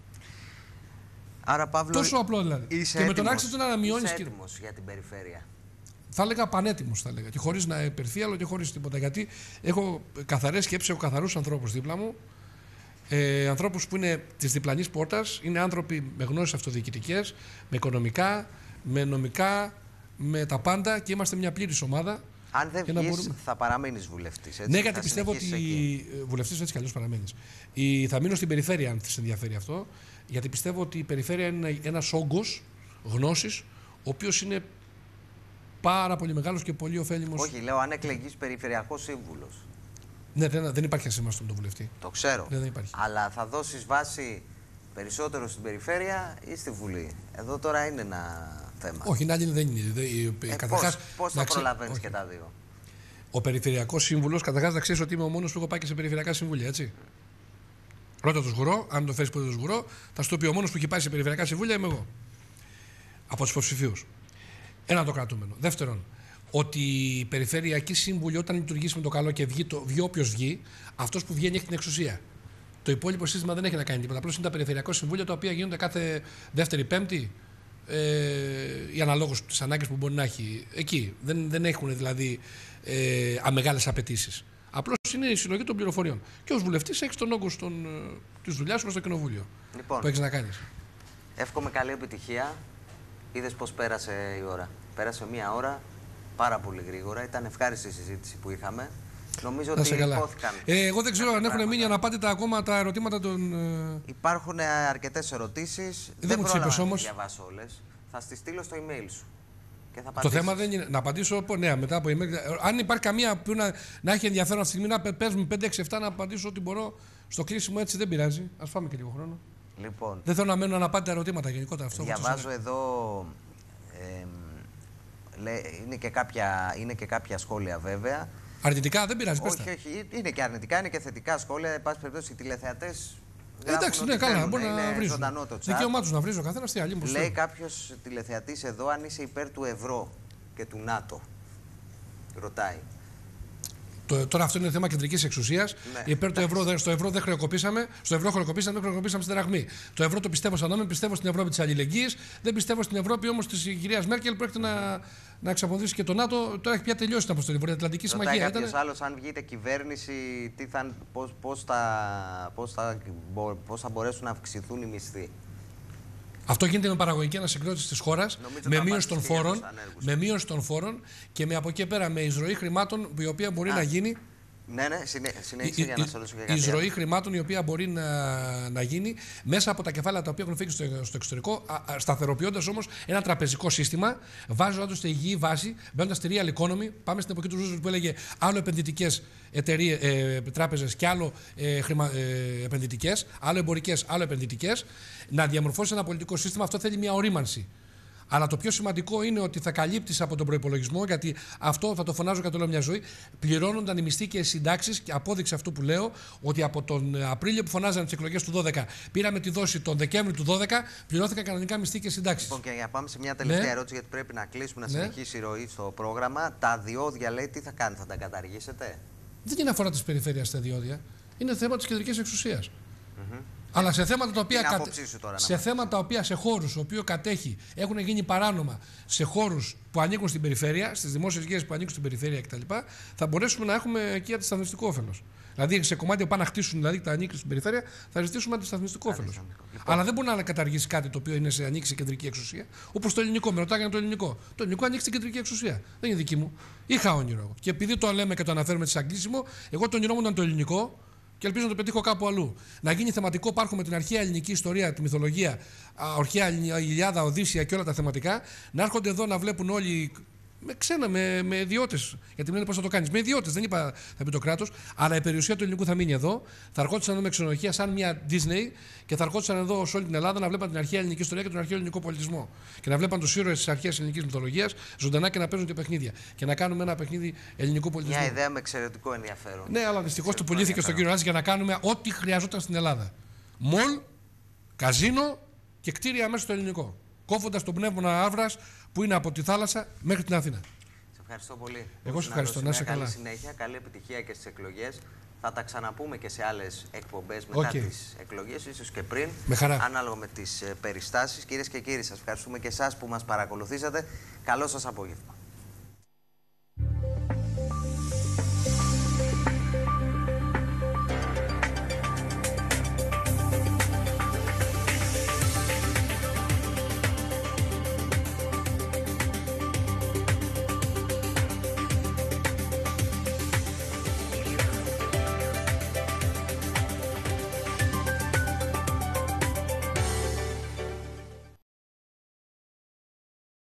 Άρα, Παύλο, τόσο απλό δηλαδή. Και με τον άξιο του να αναμειώνεις. Είσαι έτοιμος για την περιφέρεια? Θα έλεγα πανέτοιμος, θα έλεγα. Και χωρίς να υπερφύαλω και χωρίς τίποτα. Γιατί έχω καθαρές σκέψεις, έχω καθαρούς ανθρώπους δίπλα μου. Ανθρώπους που είναι της διπλανής πόρτας, είναι άνθρωποι με γνώσεις αυτοδιοικητικές, με οικονομικά, με νομικά, με τα πάντα και είμαστε μια πλήρης ομάδα. Αν δεν βγεις, θα παραμείνεις βουλευτής. Έτσι, ναι, γιατί πιστεύω ότι βουλευτής έτσι κι αλλιώς παραμένεις. Θα μείνω στην περιφέρεια, αν σε ενδιαφέρει αυτό, γιατί πιστεύω ότι η περιφέρεια είναι ένας όγκος γνώσης, ο οποίος είναι πάρα πολύ μεγάλος και πολύ ωφέλιμος. Όχι, λέω αν εκλεγείς περιφερειακός σύμβουλος. Ναι, δεν υπάρχει ασήμανση στον βουλευτή. Το ξέρω. Δεν υπάρχει. Αλλά θα δώσεις βάση περισσότερο στην περιφέρεια ή στη Βουλή? Εδώ τώρα είναι ένα θέμα. Όχι, είναι άλλη, δεν είναι. Πώς θα προλαβαίνεις και τα δύο? Ο περιφερειακός σύμβουλος, καταρχάς να ξέρεις ότι είμαι ο μόνος που έχω πάει και σε περιφερειακά συμβούλια, έτσι. Ρώτα το Σγουρό, αν το φέρεις ποτέ το Σγουρό, θα σου το πει ο μόνος που έχει πάει σε περιφερειακά συμβούλια είμαι εγώ. Από τους υποψηφίους. Ένα το κρατούμενο. Δεύτερον, ότι η περιφερειακή σύμβουλη όταν λειτουργήσει με το καλό και βγει όποιος βγει, αυτός που βγαίνει έχει την εξουσία. Το υπόλοιπο σύστημα δεν έχει να κάνει τίποτα. Απλώς είναι τα περιφερειακά συμβούλια τα οποία γίνονται κάθε Δεύτερη-Πέμπτη ή αναλόγως τις ανάγκες που μπορεί να έχει. Εκεί. Δεν έχουν δηλαδή αμεγάλες απαιτήσεις. Απλώς είναι η συλλογή των πληροφοριών. Και ως βουλευτής έχεις τον όγκο της δουλειάς σου στο κοινοβούλιο. Λοιπόν, που έχεις να κάνεις. Εύχομαι καλή επιτυχία. Είδες πώς πέρασε η ώρα? Πέρασε μία ώρα πάρα πολύ γρήγορα. Ήταν ευχάριστη η συζήτηση που είχαμε. Νομίζω ότι υπόθηκαν. Εγώ δεν ξέρω αν έχουν μείνει αναπάντητα ακόμα τα ερωτήματα των. Υπάρχουν αρκετές ερωτήσεις. Δεν πρόλαβα να τις διαβάσω όλες. Θα στις στείλω στο email σου. Και θα το θέμα δεν είναι να απαντήσω ναι, μετά από email. Αν υπάρχει καμία που να έχει ενδιαφέρον αυτή τη στιγμή, να παίζουμε 5, 6, 7 να απαντήσω ό,τι μπορώ στο κλείσιμο, έτσι δεν πειράζει. Ας φάμε και λίγο χρόνο. Λοιπόν, δεν θέλω να μένουν αναπάντητα ερωτήματα γενικότερα αυτό. Διαβάζω εδώ. Είναι και κάποια σχόλια βέβαια. Αρνητικά δεν πειράζει. Όχι, είναι και αρνητικά, είναι και θετικά σχόλια. Εν πάση περιπτώσει, οι τηλεθεατές. Εντάξει, ναι, καλά, μπορεί να βρίζουν. Δικαίωμά τους να βρίζουν ο καθένας τι άλλη. Λέει κάποιος τηλεθεατής εδώ αν είσαι υπέρ του ευρώ και του ΝΑΤΟ. Ρωτάει. Τώρα αυτό είναι θέμα κεντρικής εξουσίας. Ναι, υπέρ του ευρώ, στο ευρώ δεν χρεοκοπήσαμε. Στο ευρώ χρεοκοπήσαμε, δεν χρεοκοπήσαμε στην δραχμή. Το ευρώ το πιστεύω σαν νόμιμο, πιστεύω στην Ευρώπη της αλληλεγγύης. Δεν πιστεύω στην Ευρώπη όμως της κυρίας Μέρκελ που έρχεται να εξαποδίσει και το ΝΑΤΟ. Τώρα έχει πια τελειώσει την αποστολή. Βορειοατλαντική Συμμαχία. Ρωτάει κάποιος άλλος αν βγείτε κυβέρνηση, πώς θα μπορέσουν να αυξηθούν οι μισθοί. Αυτό γίνεται με παραγωγική ανασυγκρότηση της χώρας, με μείωση των φόρων και με από εκεί πέρα με εισρωή χρημάτων η οποία μπορεί να γίνει. Ναι, συνέχισε για να σε ρωτήσω και κάτι. Η εισρωή χρημάτων η οποία μπορεί να γίνει μέσα από τα κεφάλαια τα οποία έχουν φύγει στο εξωτερικό, σταθεροποιώντας όμως ένα τραπεζικό σύστημα, βάζοντας το στη υγιή βάση, μπαίνοντας στη real economy. Πάμε στην εποχή του Ρούσβελτ που έλεγε άλλο επενδυτικές τράπεζες και άλλο επενδυτικές, άλλο εμπορικές, άλλο επενδυτικές, να διαμορφώσει ένα πολιτικό σύστημα. Αυτό θέλει μια ορίμανση. Αλλά το πιο σημαντικό είναι ότι θα καλύπτεις από τον προϋπολογισμό, γιατί αυτό θα το φωνάζω κατά όλη μια ζωή. Πληρώνονταν οι μισθοί και οι συντάξεις, και απόδειξε αυτό που λέω, ότι από τον Απρίλιο που φωνάζανε τις εκλογές του 2012, πήραμε τη δόση τον Δεκέμβρη του 2012, πληρώθηκαν κανονικά μισθοί και συντάξεις. Λοιπόν, και για να πάμε σε μια τελευταία ερώτηση, γιατί πρέπει να κλείσουμε, να συνεχίσει η ροή στο πρόγραμμα. Τα διόδια, λέει, τι θα κάνει, θα τα καταργήσετε? Δεν είναι αφορά της περιφέρειας τα διόδια. Είναι θέμα της κεντρικής εξουσίας. Αλλά σε θέματα τα οποία, θέματα οποία σε χώρους που κατέχει έχουν γίνει παράνομα, σε χώρους που ανήκουν στην περιφέρεια, στις δημόσιες γέες που ανήκουν στην περιφέρεια κτλ., θα μπορέσουμε να έχουμε εκεί αντισταθμιστικό όφελος. Δηλαδή σε κομμάτια που πάνε να χτίσουν, δηλαδή τα ανήκει στην περιφέρεια, θα ζητήσουμε αντισταθμιστικό όφελος. Λοιπόν. Αλλά δεν μπορεί να καταργήσει κάτι το οποίο ανήκει σε κεντρική εξουσία. Όπως το ελληνικό. Με ρωτάγανε το ελληνικό. Το ελληνικό ανήκει στην κεντρική εξουσία. Δεν είναι δική μου. Είχα όνειρο. Και επειδή το λέμε και το αναφέρουμε τη αγγλίσιμο, εγώ το όνειρό μου ήταν το ελληνικό. Και ελπίζω να το πετύχω κάπου αλλού. Να γίνει θεματικό πάρκο με την αρχαία ελληνική ιστορία, τη μυθολογία, αρχαία Ηλιάδα, Οδύσσια και όλα τα θεματικά. Να έρχονται εδώ να βλέπουν όλοι με ξένα, με ιδιώτες. Γιατί μου λένε πώς θα το κάνεις. Με ιδιώτες, δεν είπα θα πει το κράτος. Αλλά η περιουσία του ελληνικού θα μείνει εδώ. Θα ερχόντουσαν εδώ με ξενοδοχεία σαν μια Disney και θα ερχόντουσαν εδώ σε όλη την Ελλάδα να βλέπαν την αρχαία ελληνική ιστορία και τον αρχαίο ελληνικό πολιτισμό. Και να βλέπαν τους ήρωες της αρχαίας ελληνικής μυθολογίας ζωντανά και να παίζουν και παιχνίδια. Και να κάνουμε ένα παιχνίδι ελληνικού πολιτισμού. Μια ιδέα με εξαιρετικό ενδιαφέρον. Ναι, αλλά δυστυχώς του πουλήθηκε στον κύριο Ράζη για να κάνουμε ό,τι χρειαζόταν στην Ελλάδα. Μολ, καζίνο και κτίρια μέσα στο ελληνικό. Κόβοντας τον πνεύμονα Αύρας που είναι από τη θάλασσα μέχρι την Αθήνα. Σε ευχαριστώ πολύ. Εγώ σε ευχαριστώ. Να είσαι καλά. Καλή συνέχεια, καλή επιτυχία και στις εκλογές. Θα τα ξαναπούμε και σε άλλες εκπομπές μετά τις εκλογές, ίσως και πριν. Με χαρά. Ανάλογα με τις περιστάσεις. Κυρίες και κύριοι, σας ευχαριστούμε και εσάς που μας παρακολουθήσατε. Καλό σας απόγευμα.